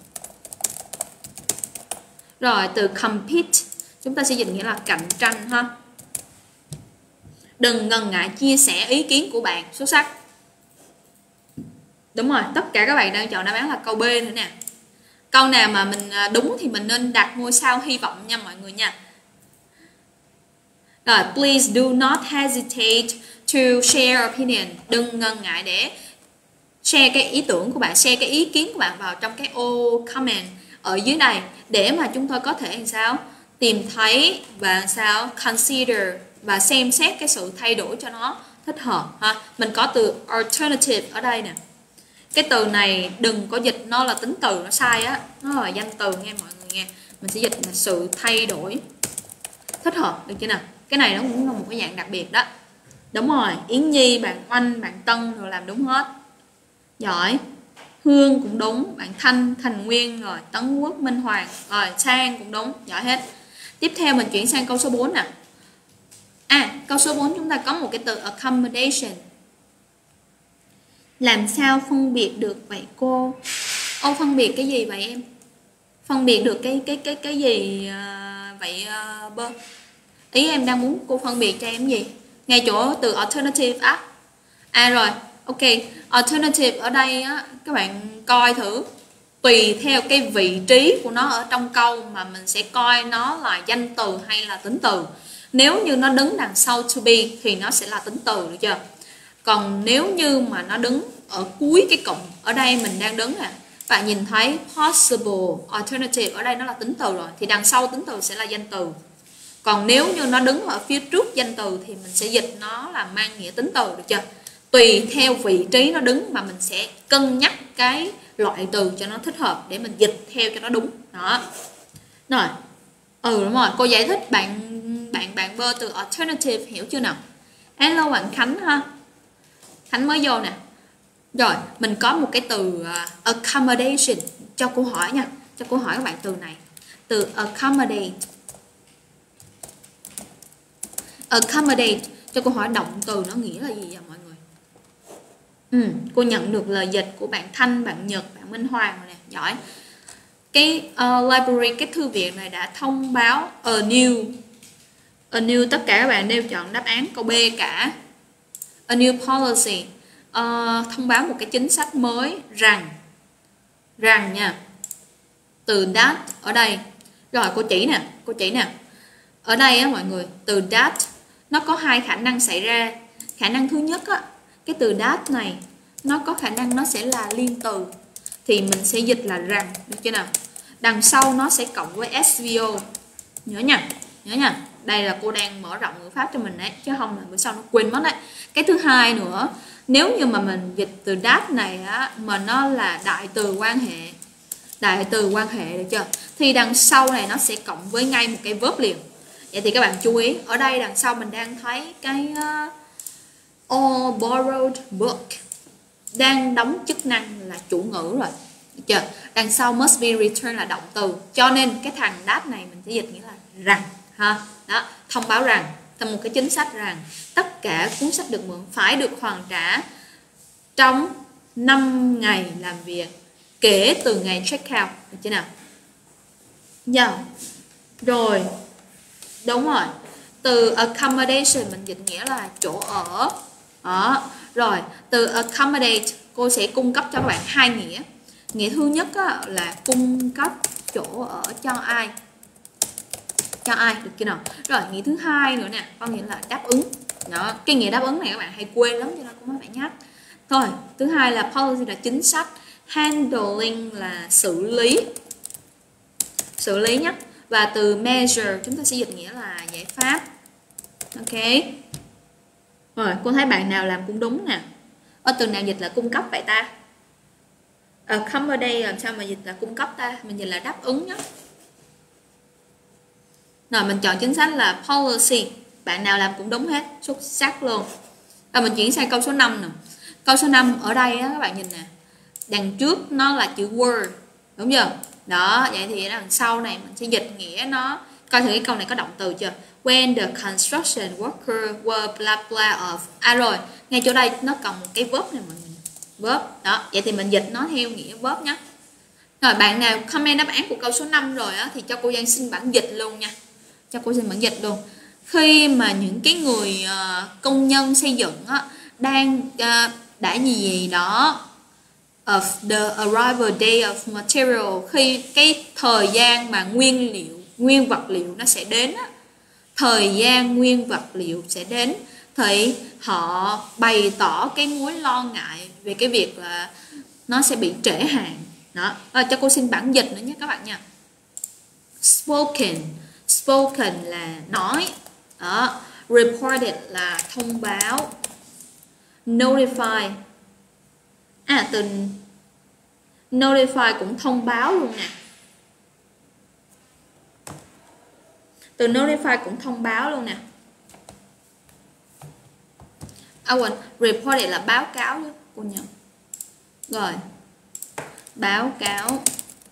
[SPEAKER 1] Rồi từ compete chúng ta sẽ dịch nghĩa là cạnh tranh ha. Đừng ngần ngại chia sẻ ý kiến của bạn. Xuất sắc. Đúng rồi, tất cả các bạn đang chọn đáp án là câu B nữa nè. Câu nào mà mình đúng thì mình nên đặt ngôi sao hy vọng nha mọi người nha. Rồi, please do not hesitate to share opinion. Đừng ngần ngại để share cái ý tưởng của bạn, share cái ý kiến của bạn vào trong cái ô comment ở dưới này để mà chúng tôi có thể làm sao tìm thấy và sao consider và xem xét cái sự thay đổi cho nó thích hợp ha. Mình có từ alternative ở đây nè. Cái từ này đừng có dịch nó là tính từ, nó sai á, nó là danh từ nghe mọi người nghe. Mình sẽ dịch là sự thay đổi thích hợp, được chưa nào? Cái này nó cũng là một cái dạng đặc biệt đó. Đúng rồi, Yến Nhi, bạn Oanh, bạn Tân rồi làm đúng hết. Giỏi. Hương cũng đúng, bạn Thanh, Thành Nguyên rồi, Tấn Quốc, Minh Hoàng, rồi Sang cũng đúng, giỏi hết. Tiếp theo mình chuyển sang câu số bốn nè. À, câu số bốn chúng ta có một cái từ accommodation. Làm sao phân biệt được vậy cô? Ô, phân biệt cái gì vậy em? Phân biệt được cái cái cái cái gì à, vậy à, bơ? Ý em đang muốn cô phân biệt cho em gì? Ngay chỗ từ alternative á. À rồi, ok. Alternative ở đây á, các bạn coi thử. Tùy theo cái vị trí của nó ở trong câu mà mình sẽ coi nó là danh từ hay là tính từ. Nếu như nó đứng đằng sau to be thì nó sẽ là tính từ, được chưa? Còn nếu như mà nó đứng ở cuối cái cụm, ở đây mình đang đứng nè, bạn nhìn thấy possible alternative ở đây nó là tính từ rồi, thì đằng sau tính từ sẽ là danh từ. Còn nếu như nó đứng ở phía trước danh từ thì mình sẽ dịch nó là mang nghĩa tính từ, được chưa? Tùy theo vị trí nó đứng mà mình sẽ cân nhắc cái loại từ cho nó thích hợp để mình dịch theo cho nó đúng. Đó. Rồi. Ừ đúng rồi, cô giải thích bạn bạn bạn bơ từ alternative hiểu chưa nào? Hello bạn Khánh ha. Khánh mới vô nè. Rồi, mình có một cái từ uh, accommodation. Cho cô hỏi nha. Cho cô hỏi các bạn từ này. Từ accommodate. Accommodate. Cho cô hỏi động từ nó nghĩa là gì vậy mọi người? Ừ, cô nhận được lời dịch của bạn Thanh, bạn Nhật, bạn Minh Hoàng rồi nè. Giỏi. Cái uh, library, cái thư viện này đã thông báo a new. A new, tất cả các bạn đều chọn đáp án câu B cả. A new policy. Uh, thông báo một cái chính sách mới rằng rằng nha, từ that ở đây. Rồi cô chỉ nè, cô chỉ nè. Ở đây á mọi người, từ that nó có hai khả năng xảy ra. Khả năng thứ nhất á, cái từ that này nó có khả năng nó sẽ là liên từ, thì mình sẽ dịch là rằng, được chưa nào? Đằng sau nó sẽ cộng với ét vê ô. Nhớ nha, nhớ nha. Đây là cô đang mở rộng ngữ pháp cho mình đấy, chứ không là bữa sau nó quên mất đấy. Cái thứ hai nữa, nếu như mà mình dịch từ that này á, mà nó là đại từ quan hệ, đại từ quan hệ, được chưa? Thì đằng sau này nó sẽ cộng với ngay một cái verb liền. Vậy thì các bạn chú ý, ở đây đằng sau mình đang thấy cái uh, all borrowed book đang đóng chức năng là chủ ngữ rồi, được chưa? Đằng sau must be returned là động từ, cho nên cái thằng that này mình sẽ dịch nghĩa là rằng ha. Đó, thông báo rằng, thành một cái chính sách rằng tất cả cuốn sách được mượn phải được hoàn trả trong năm ngày làm việc kể từ ngày check out, được chưa nào? Yeah. Rồi, đúng rồi, từ accommodation mình dịch nghĩa là chỗ ở. Đó. Rồi, từ accommodate cô sẽ cung cấp cho các bạn hai nghĩa. Nghĩa thứ nhất á, là cung cấp chỗ ở cho ai, cho ai, được chưa nào? Rồi, nghĩa thứ hai nữa nè, có nghĩa là đáp ứng. Đó, cái nghĩa đáp ứng này các bạn hay quên lắm cho nên cũng phải nhắc. Thôi, thứ hai là policy là chính sách, handling là xử lý, xử lý nhé. Và từ measure chúng ta sẽ dịch nghĩa là giải pháp. Ok. Rồi, cô thấy bạn nào làm cũng đúng nè. Ở từ nào dịch là cung cấp vậy ta? Accommodate làm sao mà dịch là cung cấp ta? Mình dịch là đáp ứng nhé. Rồi mình chọn chính sách là policy. Bạn nào làm cũng đúng hết, xuất sắc luôn. Rồi mình chuyển sang câu số năm nè. Câu số năm ở đây á, các bạn nhìn nè, đằng trước nó là chữ were, đúng chưa? Đó, vậy thì đằng sau này mình sẽ dịch nghĩa nó. Coi thử cái câu này có động từ chưa? When the construction worker were blah blah of. À rồi, ngay chỗ đây nó còn một cái verb này mọi người. Verb. Đó, vậy thì mình dịch nó theo nghĩa verb nhé. Rồi bạn nào comment đáp án của câu số năm rồi á, thì cho cô Giang xin bản dịch luôn nha. Cho cô xin bản dịch luôn. Khi mà những cái người uh, công nhân xây dựng á, đang uh, đã gì gì đó of the arrival day of material, khi cái thời gian mà nguyên liệu, nguyên vật liệu nó sẽ đến á, thời gian nguyên vật liệu sẽ đến, thì họ bày tỏ cái mối lo ngại về cái việc là nó sẽ bị trễ hạn. Đó, à, cho cô xin bản dịch nữa nhé các bạn nha. Spoken, spoken là nói. Đó, reported là thông báo. Notify, à từ notify cũng thông báo luôn nè. Từ notify cũng thông báo luôn nè. À quên, reported là báo cáo chứ cô nhớ. Rồi, báo cáo.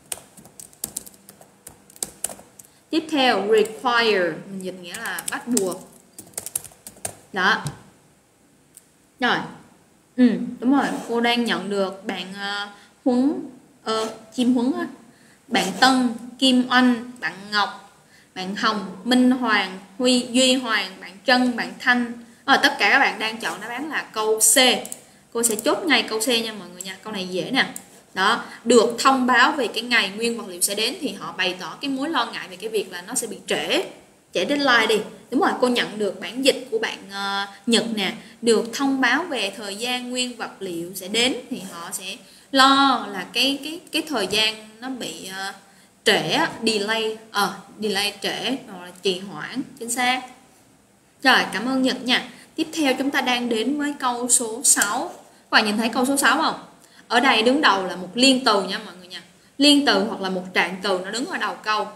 [SPEAKER 1] Tiếp theo require, mình dịch nghĩa là bắt buộc. Đó. Rồi. Ừ, đúng rồi, cô đang nhận được bạn uh, Huấn uh, Kim Huấn á, bạn Tân, Kim Oanh, bạn Ngọc, bạn Hồng, Minh Hoàng, Huy, Duy Hoàng, bạn Trân, bạn Thanh. Rồi, tất cả các bạn đang chọn đáp án là câu C. Cô sẽ chốt ngay câu C nha mọi người nha. Câu này dễ nè. Đó, được thông báo về cái ngày nguyên vật liệu sẽ đến, thì họ bày tỏ cái mối lo ngại về cái việc là nó sẽ bị trễ trễ deadline đi. Đúng rồi, cô nhận được bản dịch của bạn uh, Nhật nè. Được thông báo về thời gian nguyên vật liệu sẽ đến, thì họ sẽ lo là cái cái cái thời gian nó bị uh, trễ, delay, ờ uh, delay trễ hoặc là trì hoãn, chính xác. Rồi, cảm ơn Nhật nha. Tiếp theo chúng ta đang đến với câu số sáu. Các bạn nhìn thấy câu số sáu không? Ở đây đứng đầu là một liên từ nha mọi người nha. Liên từ hoặc là một trạng từ nó đứng ở đầu câu.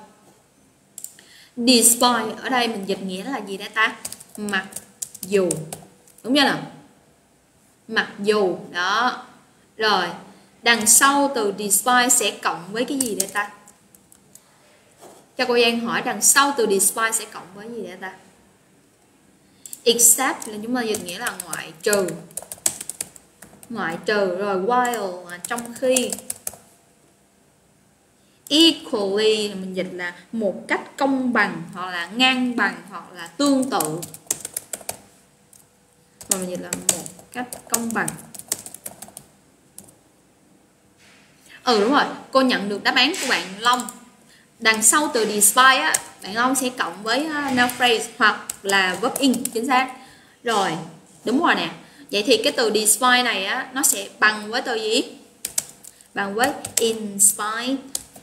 [SPEAKER 1] Despite ở đây mình dịch nghĩa là gì đây ta? Mặc dù. Đúng chưa nào? Mặc dù. Đó. Rồi, đằng sau từ despite sẽ cộng với cái gì đây ta? Cho cô Giang hỏi đằng sau từ despite sẽ cộng với gì đây ta? Except là chúng ta dịch nghĩa là ngoại trừ. Ngoại trừ. Rồi while là trong khi. Equally là mình dịch là một cách công bằng, hoặc là ngang bằng, hoặc là tương tự. Và mình dịch là một cách công bằng. Ừ đúng rồi, cô nhận được đáp án của bạn Long. Đằng sau từ despite á, bạn Long sẽ cộng với uh, noun phrase hoặc là verb in, chính xác. Rồi, đúng rồi nè. Vậy thì cái từ despite này á, nó sẽ bằng với từ gì? Bằng với in spite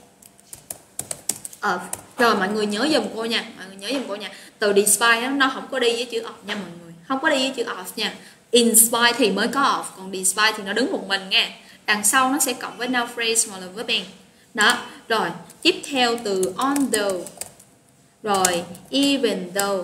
[SPEAKER 1] of. Rồi mọi người nhớ giùm cô nha, mọi người nhớ giùm cô nha. Từ despite đó, nó không có đi với chữ of nha mọi người, không có đi với chữ of nha. In spite thì mới có of, còn despite thì nó đứng một mình nha. Đằng sau nó sẽ cộng với noun phrase hoặc là verb in. Đó, rồi tiếp theo từ although, rồi even though,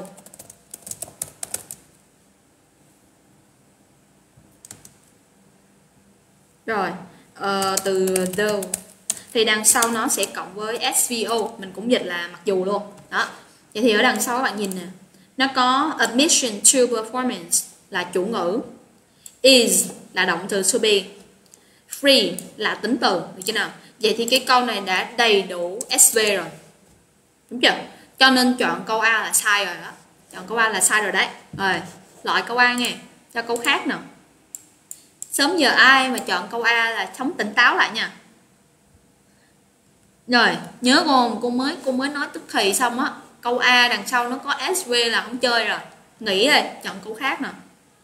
[SPEAKER 1] rồi uh, từ though thì đằng sau nó sẽ cộng với ét vê o, mình cũng dịch là mặc dù luôn. Đó, vậy thì ở đằng sau các bạn nhìn nè, nó có admission to performance là chủ ngữ, is là động từ to be, free là tính từ, được chưa nào? Vậy thì cái câu này đã đầy đủ ét vê rồi, đúng chưa? Cho nên chọn câu A là sai rồi đó, chọn câu A là sai rồi đấy. Rồi, loại câu A nghe, cho câu khác nào. Sớm giờ ai mà chọn câu A là sống tỉnh táo lại nha. Rồi, nhớ không? Cô mới cô mới nói tức thì xong á, câu A đằng sau nó có ét vê là không chơi rồi. Nghĩ rồi, chọn câu khác nào.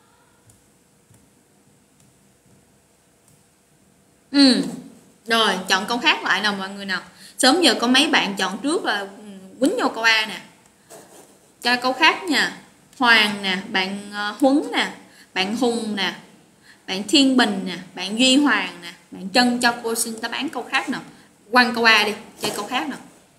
[SPEAKER 1] Ừ. Rồi, chọn câu khác lại nào mọi người nào. Sớm giờ có mấy bạn chọn trước là quýnh vô câu A nè. Cho câu khác nha. Hoàng nè, bạn Huấn nè, bạn Hùng nè, bạn Thiên Bình nè, bạn Duy Hoàng nè, bạn Trân, cho cô xin đáp án câu khác nào. Quăng câu A đi, chơi câu khác nào.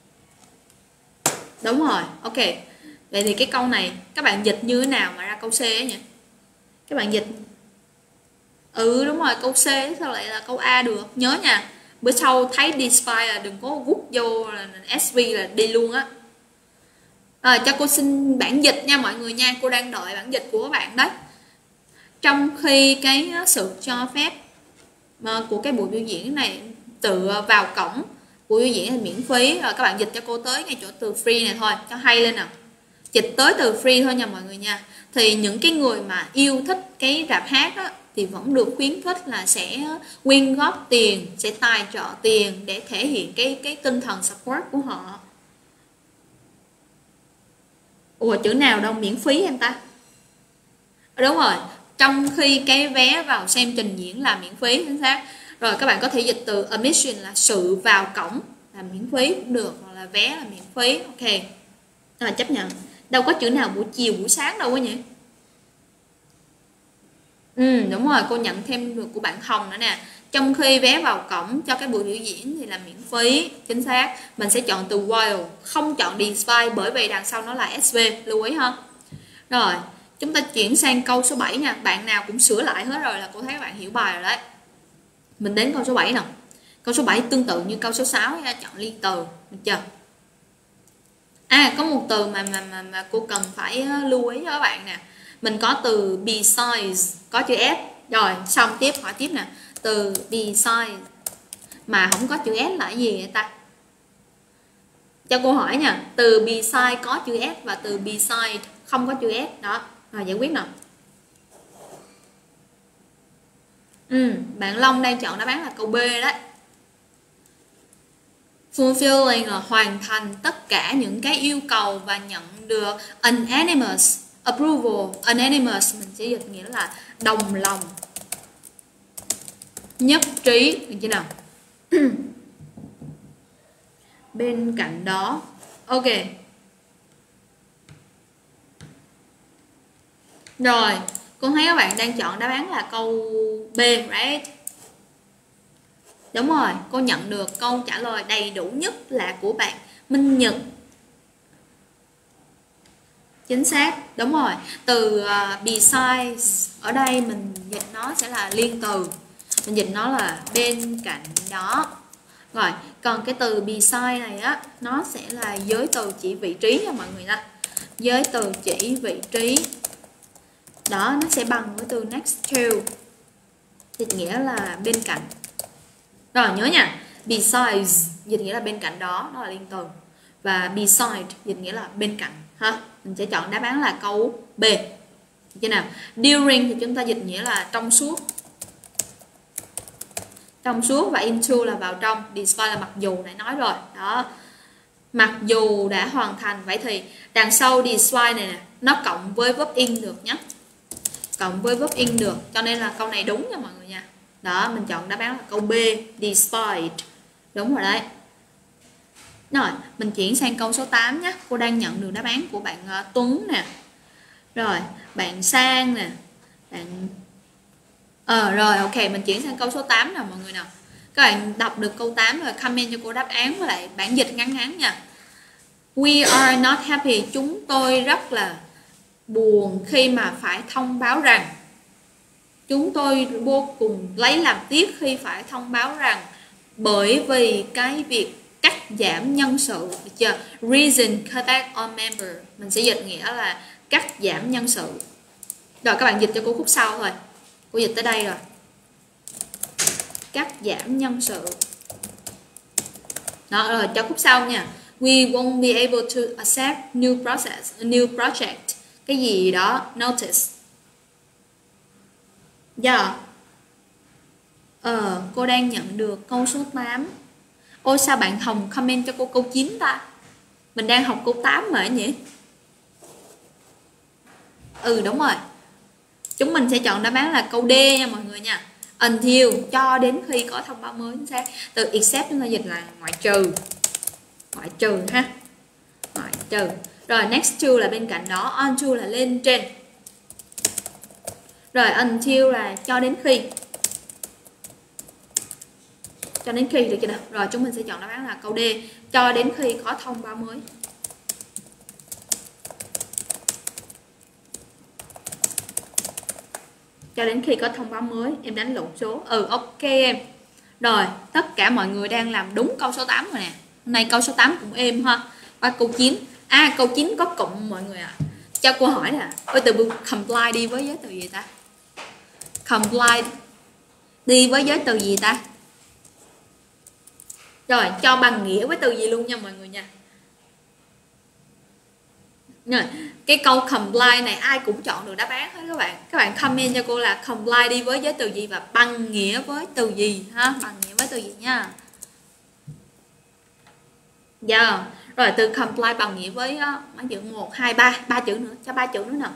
[SPEAKER 1] Đúng rồi, ok. Vậy thì cái câu này các bạn dịch như thế nào mà ra câu C ấy nhỉ? Các bạn dịch. Ừ đúng rồi, câu C sao lại là câu A được? Nhớ nha, bữa sau thấy despite là đừng có vút vô là ét vê là đi luôn á. À, cho cô xin bản dịch nha mọi người nha, cô đang đợi bản dịch của các bạn đấy. Trong khi cái sự cho phép của cái buổi biểu diễn này tự vào cổng buổi biểu diễn là miễn phí, rồi các bạn dịch cho cô tới ngay chỗ từ free này thôi, cho hay lên nào. Dịch tới từ free thôi nha mọi người nha. Thì những cái người mà yêu thích cái rạp hát á, thì vẫn được khuyến khích là sẽ quyên góp tiền, sẽ tài trợ tiền để thể hiện cái cái tinh thần support của họ. Ủa chữ nào đâu miễn phí em ta? Đúng rồi, trong khi cái vé vào xem trình diễn là miễn phí, chính xác. Rồi các bạn có thể dịch từ admission là sự vào cổng là miễn phí cũng được, hoặc là vé là miễn phí. Ok, rồi chấp nhận. Đâu có chữ nào buổi chiều buổi sáng đâu quá nhỉ? Ừ đúng rồi, cô nhận thêm được của bạn Hồng nữa nè. Trong khi vé vào cổng cho cái buổi biểu diễn thì là miễn phí, chính xác. Mình sẽ chọn từ while, không chọn despite bởi vì đằng sau nó là ét vê, lưu ý ha. Rồi, chúng ta chuyển sang câu số bảy nha. Bạn nào cũng sửa lại hết rồi là cô thấy các bạn hiểu bài rồi đấy. Mình đến câu số bảy nào. Câu số bảy tương tự như câu số sáu nha, chọn liên từ, được chưa? À, có một từ mà mà mà, mà cô cần phải lưu ý cho các bạn nè. Mình có từ besides có chữ s. Rồi, xong tiếp hỏi tiếp nè. Từ besides mà không có chữ s là cái gì vậy ta? Cho cô hỏi nha. Từ beside có chữ s và từ beside không có chữ s. Đó, rồi giải quyết nào. Ừ, bạn Long đang chọn đáp án là câu B đấy. Fulfilling là hoàn thành tất cả những cái yêu cầu và nhận được unanimous approval. Unanimous mình sẽ dịch nghĩa là đồng lòng, nhất trí, được chưa nào? Bên cạnh đó, ok. Rồi, con thấy các bạn đang chọn đáp án là câu B, right? Đúng rồi, cô nhận được câu trả lời đầy đủ nhất là của bạn Minh Nhật. Chính xác, đúng rồi. Từ uh, besides ở đây mình dịch nó sẽ là liên từ. Mình dịch nó là bên cạnh đó. Rồi, còn cái từ beside này á, nó sẽ là giới từ chỉ vị trí nha mọi người nha. Giới từ chỉ vị trí. Đó, nó sẽ bằng với từ next to. Dịch nghĩa là bên cạnh. Rồi nhớ nha, besides dịch nghĩa là bên cạnh đó, đó là liên từ. Và beside dịch nghĩa là bên cạnh ha. Mình sẽ chọn đáp án là câu B. Được nào? During thì chúng ta dịch nghĩa là trong suốt. Trong suốt và into là vào trong, despite là mặc dù nãy nói rồi. Đó. Mặc dù đã hoàn thành, vậy thì đằng sau despite này nè, nó cộng với verb in được nhé. Cộng với verb in được, cho nên là câu này đúng nha mọi người nha. Đó, mình chọn đáp án là câu B, despite. Đúng rồi đấy. Rồi, mình chuyển sang câu số tám nhé. Cô đang nhận được đáp án của bạn uh, Tuấn nè. Rồi, bạn Sang nè. Bạn... Ờ, rồi, ok, mình chuyển sang câu số tám nào mọi người nào. Các bạn đọc được câu tám rồi comment cho cô đáp án với lại bản dịch ngắn ngắn nha. We are not happy. Chúng tôi rất là buồn khi mà phải thông báo rằng. Chúng tôi vô cùng lấy làm tiếc khi phải thông báo rằng bởi vì cái việc cắt giảm nhân sự, được chưa? Reason cut back on member. Mình sẽ dịch nghĩa là cắt giảm nhân sự. Rồi các bạn dịch cho cô khúc sau thôi. Cô dịch tới đây rồi. Cắt giảm nhân sự. Đó, rồi cho khúc sau nha. We won't be able to accept new process, new project. Cái gì đó, notice. Dạ. Ờ, cô đang nhận được câu số tám. Ôi sao bạn Hồng comment cho cô câu chín ta? Mình đang học câu tám mà nhỉ? Ừ đúng rồi. Chúng mình sẽ chọn đáp án là câu D nha mọi người nha. Until, cho đến khi có thông báo mới. Từ except chúng ta dịch là ngoại trừ. Ngoại trừ ha. Ngoại trừ. Rồi next to là bên cạnh đó, onto là lên trên. Rồi until là cho đến khi. Cho đến khi, được chưa nào? Rồi chúng mình sẽ chọn đáp án là câu D, cho đến khi có thông báo mới. Cho đến khi có thông báo mới. Em đánh lộn số. Ừ ok em. Rồi tất cả mọi người đang làm đúng câu số tám rồi nè. Hôm nay câu số tám cũng êm ha. Qua câu chín. À câu chín có cụm mọi người ạ. À. Cho cô hỏi nè. Ôi từ comply đi với giới từ gì ta? Comply đi với giới từ gì ta? Rồi cho bằng nghĩa với từ gì luôn nha mọi người nha. Rồi, cái câu comply này ai cũng chọn được đáp án hết các bạn. Các bạn comment cho cô là comply đi với giới từ gì và bằng nghĩa với từ gì ha, bằng nghĩa với từ gì nha. Dạ. Yeah. Rồi từ comply bằng nghĩa với uh, mấy chữ một, hai, ba, ba chữ nữa, cho ba chữ nữa nào.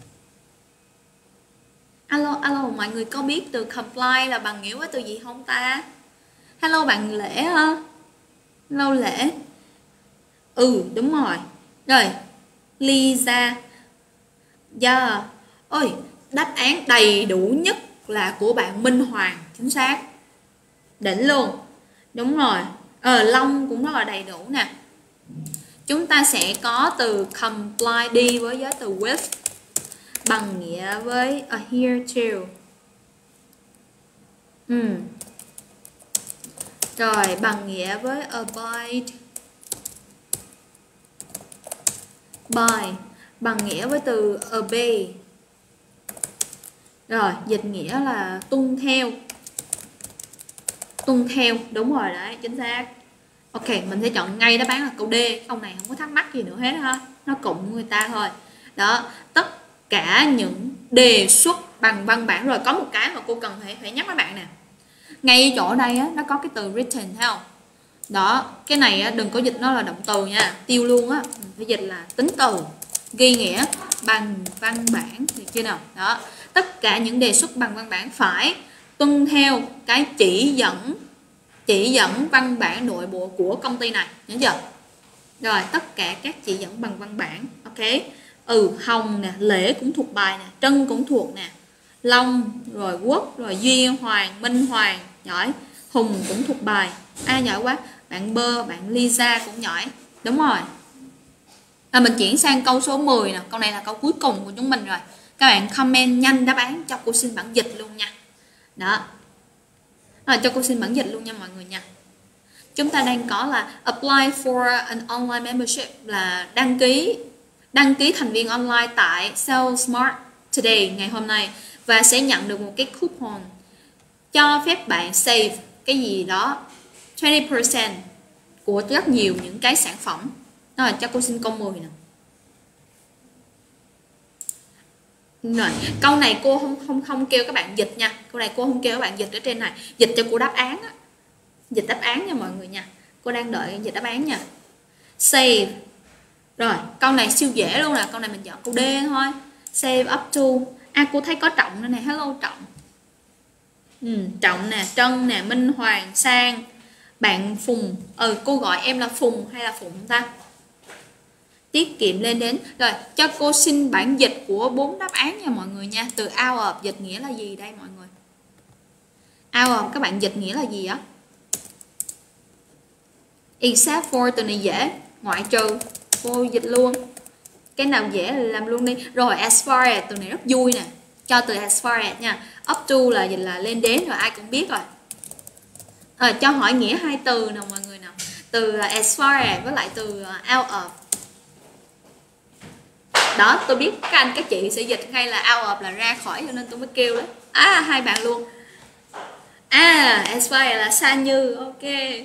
[SPEAKER 1] Alo, alo, mọi người có biết từ comply là bằng nghĩa với từ gì không ta? Hello bạn Lễ ha. Hello Lễ. Ừ, đúng rồi. Rồi, Lisa. Yeah. Ôi, đáp án đầy đủ nhất là của bạn Minh Hoàng, chính xác. Đỉnh luôn. Đúng rồi. Ờ, Long cũng rất là đầy đủ nè. Chúng ta sẽ có từ comply đi với giới từ with bằng nghĩa với adhere to. Ừ. Rồi bằng nghĩa với abide by, bằng nghĩa với từ obey. Rồi dịch nghĩa là tuân theo. Tuân theo, đúng rồi đấy, chính xác. Ok, mình sẽ chọn ngay đáp án là câu D. Câu này không có thắc mắc gì nữa hết ha. Nó cụm người ta thôi. Đó, tất cả những đề xuất bằng văn bản. Rồi có một cái mà cô cần phải phải nhắc các bạn nè. Ngay chỗ đây á, nó có cái từ written thấy không? Đó, cái này á, đừng có dịch nó là động từ nha. Tiêu luôn á, mình phải dịch là tính từ. Ghi nghĩa bằng văn bản, được chưa nào? Đó, tất cả những đề xuất bằng văn bản phải tuân theo cái chỉ dẫn chỉ dẫn văn bản nội bộ của công ty này, nhớ chưa? Rồi tất cả các chỉ dẫn bằng văn bản. Ok. Ừ, Hồng nè, Lễ cũng thuộc bài nè, Trân cũng thuộc nè, Long rồi Quốc rồi Duy Hoàng, Minh Hoàng giỏi, Hùng cũng thuộc bài. Ai giỏi quá, bạn Bơ, bạn Lisa cũng giỏi. Đúng rồi. À, mình chuyển sang câu số mười nè, câu này là câu cuối cùng của chúng mình rồi. Các bạn comment nhanh đáp án cho cô xin bản dịch luôn nha. Đó. À, cho cô xin bản dịch luôn nha mọi người nha. Chúng ta đang có là apply for an online membership là đăng ký đăng ký thành viên online tại SalesSmart today, ngày hôm nay, và sẽ nhận được một cái coupon cho phép bạn save cái gì đó hai mươi phần trăm của rất nhiều những cái sản phẩm. Rồi cho cô xin câu mười nè. Rồi, câu này cô không không không kêu các bạn dịch nha. Câu này cô không kêu các bạn dịch ở trên này, dịch cho cô đáp án á. Dịch đáp án nha mọi người nha. Cô đang đợi dịch đáp án nha. Save. Rồi, câu này siêu dễ luôn nè, câu này mình chọn câu D thôi. Save up to. À, cô thấy có Trọng nữa nè, hello Trọng. Ừ, Trọng nè, Trân nè, Minh Hoàng, Sang, bạn Phùng. Ừ, cô gọi em là Phùng hay là Phụng ta? Tiết kiệm lên đến. Rồi, cho cô xin bản dịch của bốn đáp án nha mọi người nha. Từ out of dịch nghĩa là gì đây mọi người? Out of các bạn dịch nghĩa là gì á? Except for từ này dễ, ngoại trừ. Cô dịch luôn. Cái nào dễ thì làm luôn đi. Rồi as far as từ này rất vui nè. Cho từ as far as nha. Up to là dịch là lên đến rồi, ai cũng biết rồi. À, cho hỏi nghĩa hai từ nào mọi người nào. Từ as far as với lại từ out of. Đó, tôi biết các anh các chị sẽ dịch ngay là out of là ra khỏi, cho nên tôi mới kêu đấy. À, hai bạn luôn. À, as far as là xa như. Ok.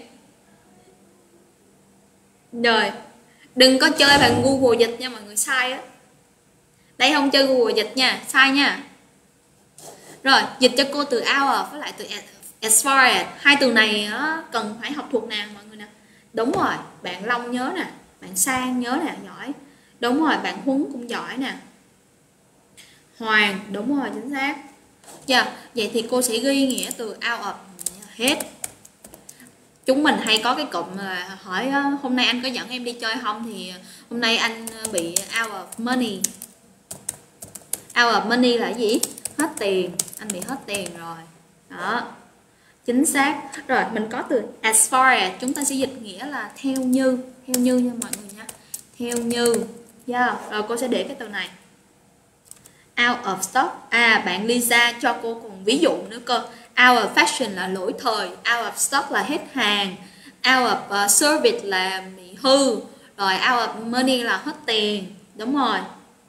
[SPEAKER 1] Rồi, đừng có chơi bằng Google dịch nha mọi người, sai á. Đây không chơi Google dịch nha, sai nha. Rồi, dịch cho cô từ out of với lại từ as far as. Hai từ này á, cần phải học thuộc nào mọi người nè. Đúng rồi, bạn Long nhớ nè, bạn Sang nhớ nè, giỏi. Đúng rồi, bạn Huấn cũng giỏi nè. Hoàng, đúng rồi, chính xác. Yeah, vậy thì cô sẽ ghi nghĩa từ out of hết. Chúng mình hay có cái cụm là hỏi hôm nay anh có dẫn em đi chơi không, thì hôm nay anh bị out of money. Out of money là gì? Hết tiền, anh bị hết tiền rồi. Đó, chính xác. Rồi mình có từ as far as, chúng ta sẽ dịch nghĩa là theo như. Theo như nha mọi người nha. Theo như. Yeah. Rồi cô sẽ để cái từ này out of stock. À, bạn Lisa cho cô còn ví dụ nữa cơ. Out of fashion là lỗi thời, out of stock là hết hàng, out of uh, service là bị hư, rồi out of money là hết tiền. Đúng rồi.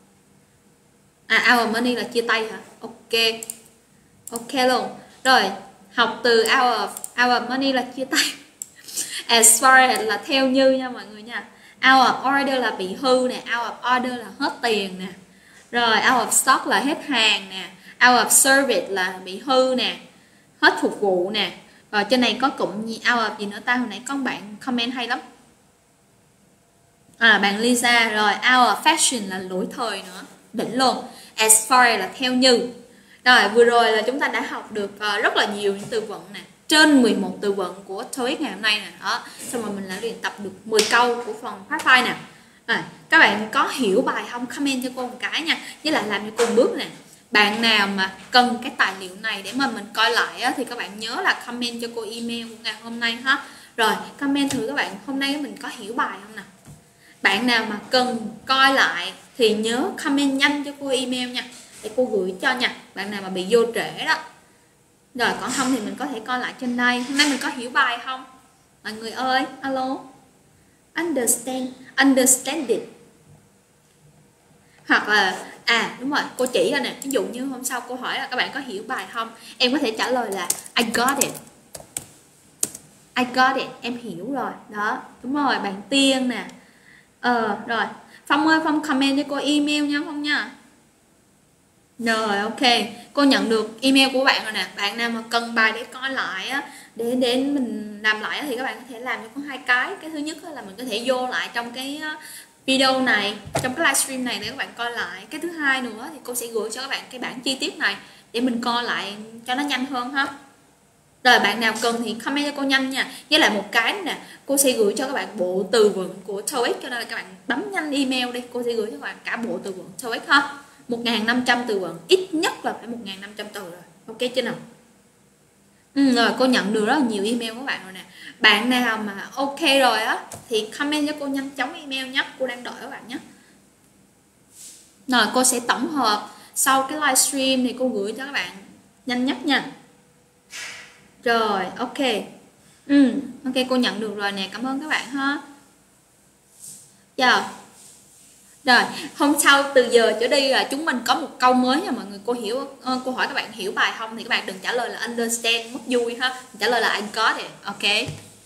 [SPEAKER 1] À, out of money là chia tay hả? Ok. Ok luôn. Rồi, học từ out of out of money là chia tay. As far as là theo như nha mọi người nha. Out of order là bị hư nè, out of order là hết tiền nè. Rồi out of stock là hết hàng nè, out of service là bị hư nè, hết phục vụ nè. Rồi trên này có cụm gì out of gì nữa ta, hồi nãy có bạn comment hay lắm. À, bạn Lisa rồi, our fashion là lỗi thời nữa, đỉnh luôn. As far là theo như. Rồi vừa rồi là chúng ta đã học được uh, rất là nhiều những từ vựng nè, trên mười một từ vựng của TOEIC ngày hôm nay nè. Đó, xong rồi mình đã luyện tập được mười câu của phần part hai nè. Rồi, các bạn có hiểu bài không? Comment cho cô một cái nha, với lại làm cho cô một bước nè. Bạn nào mà cần cái tài liệu này để mà mình coi lại á, thì các bạn nhớ là comment cho cô email của ngày hôm nay ha. Rồi comment thử các bạn hôm nay mình có hiểu bài không nè. Bạn nào mà cần coi lại thì nhớ comment nhanh cho cô email nha, để cô gửi cho nha. Bạn nào mà bị vô trễ đó. Rồi còn không thì mình có thể coi lại trên đây. Hôm nay mình có hiểu bài không? Mọi người ơi, alo. Understand, understand it. Hoặc là à đúng rồi, cô chỉ ra nè, ví dụ như hôm sau cô hỏi là các bạn có hiểu bài không, em có thể trả lời là I got it. I got it, em hiểu rồi. Đó, đúng rồi, bạn Tiên nè. Ờ rồi, Phong ơi, Phong comment cho cô email nha Phong nha. Rồi ok, cô nhận được email của bạn rồi nè. Bạn nào mà cần bài để coi lại á, để để mình làm lại á, thì các bạn có thể làm cho có hai cái. Cái thứ nhất là mình có thể vô lại trong cái video này, trong cái livestream này để các bạn coi lại. Cái thứ hai nữa thì cô sẽ gửi cho các bạn cái bản chi tiết này để mình coi lại cho nó nhanh hơn ha. Rồi bạn nào cần thì comment cho cô nhanh nha. Với lại một cái nè, cô sẽ gửi cho các bạn bộ từ vựng của TOEIC, cho nên là các bạn bấm nhanh email đi, cô sẽ gửi cho các bạn cả bộ từ vựng TOEIC ha. một nghìn năm trăm từ vựng, ít nhất là phải một nghìn năm trăm từ rồi. Ok chưa nào? Ừ, rồi cô nhận được rất là nhiều email của bạn rồi nè. Bạn nào mà ok rồi á thì comment cho cô nhanh chóng email nhé, cô đang đợi các bạn nhé. Rồi cô sẽ tổng hợp sau cái livestream thì cô gửi cho các bạn nhanh nhất nha. Rồi ok. Ừ, ok cô nhận được rồi nè, cảm ơn các bạn ha. Giờ rồi hôm sau từ giờ trở đi là chúng mình có một câu mới nha mọi người. Cô hiểu, cô hỏi các bạn hiểu bài không thì các bạn đừng trả lời là understand mất vui ha, trả lời là I got it. Ok.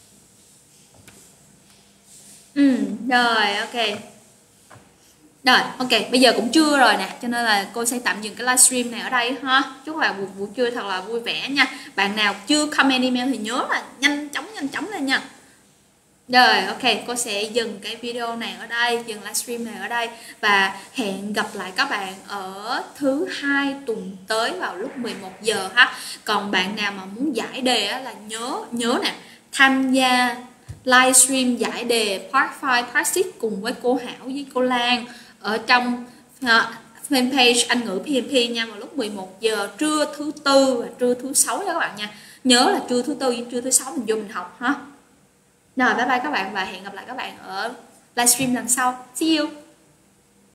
[SPEAKER 1] Ừ, rồi ok. Rồi ok, bây giờ cũng trưa rồi nè, cho nên là cô sẽ tạm dừng cái livestream này ở đây ha. Chúc các bạn buổi, buổi trưa thật là vui vẻ nha. Bạn nào chưa comment email thì nhớ là nhanh chóng nhanh chóng lên nha. Rồi ok, cô sẽ dừng cái video này ở đây, dừng livestream này ở đây và hẹn gặp lại các bạn ở thứ hai tuần tới vào lúc mười một giờ ha. Còn bạn nào mà muốn giải đề á, là nhớ nhớ nè, tham gia livestream giải đề part năm, part sáu cùng với cô Hảo với cô Lan ở trong uh, fanpage Anh ngữ pê em pê nha, vào lúc mười một giờ trưa thứ tư và trưa thứ sáu cho các bạn nha. Nhớ là trưa thứ tư với trưa thứ sáu mình vô mình học ha. Rồi bye bye các bạn và hẹn gặp lại các bạn ở livestream lần sau. See you.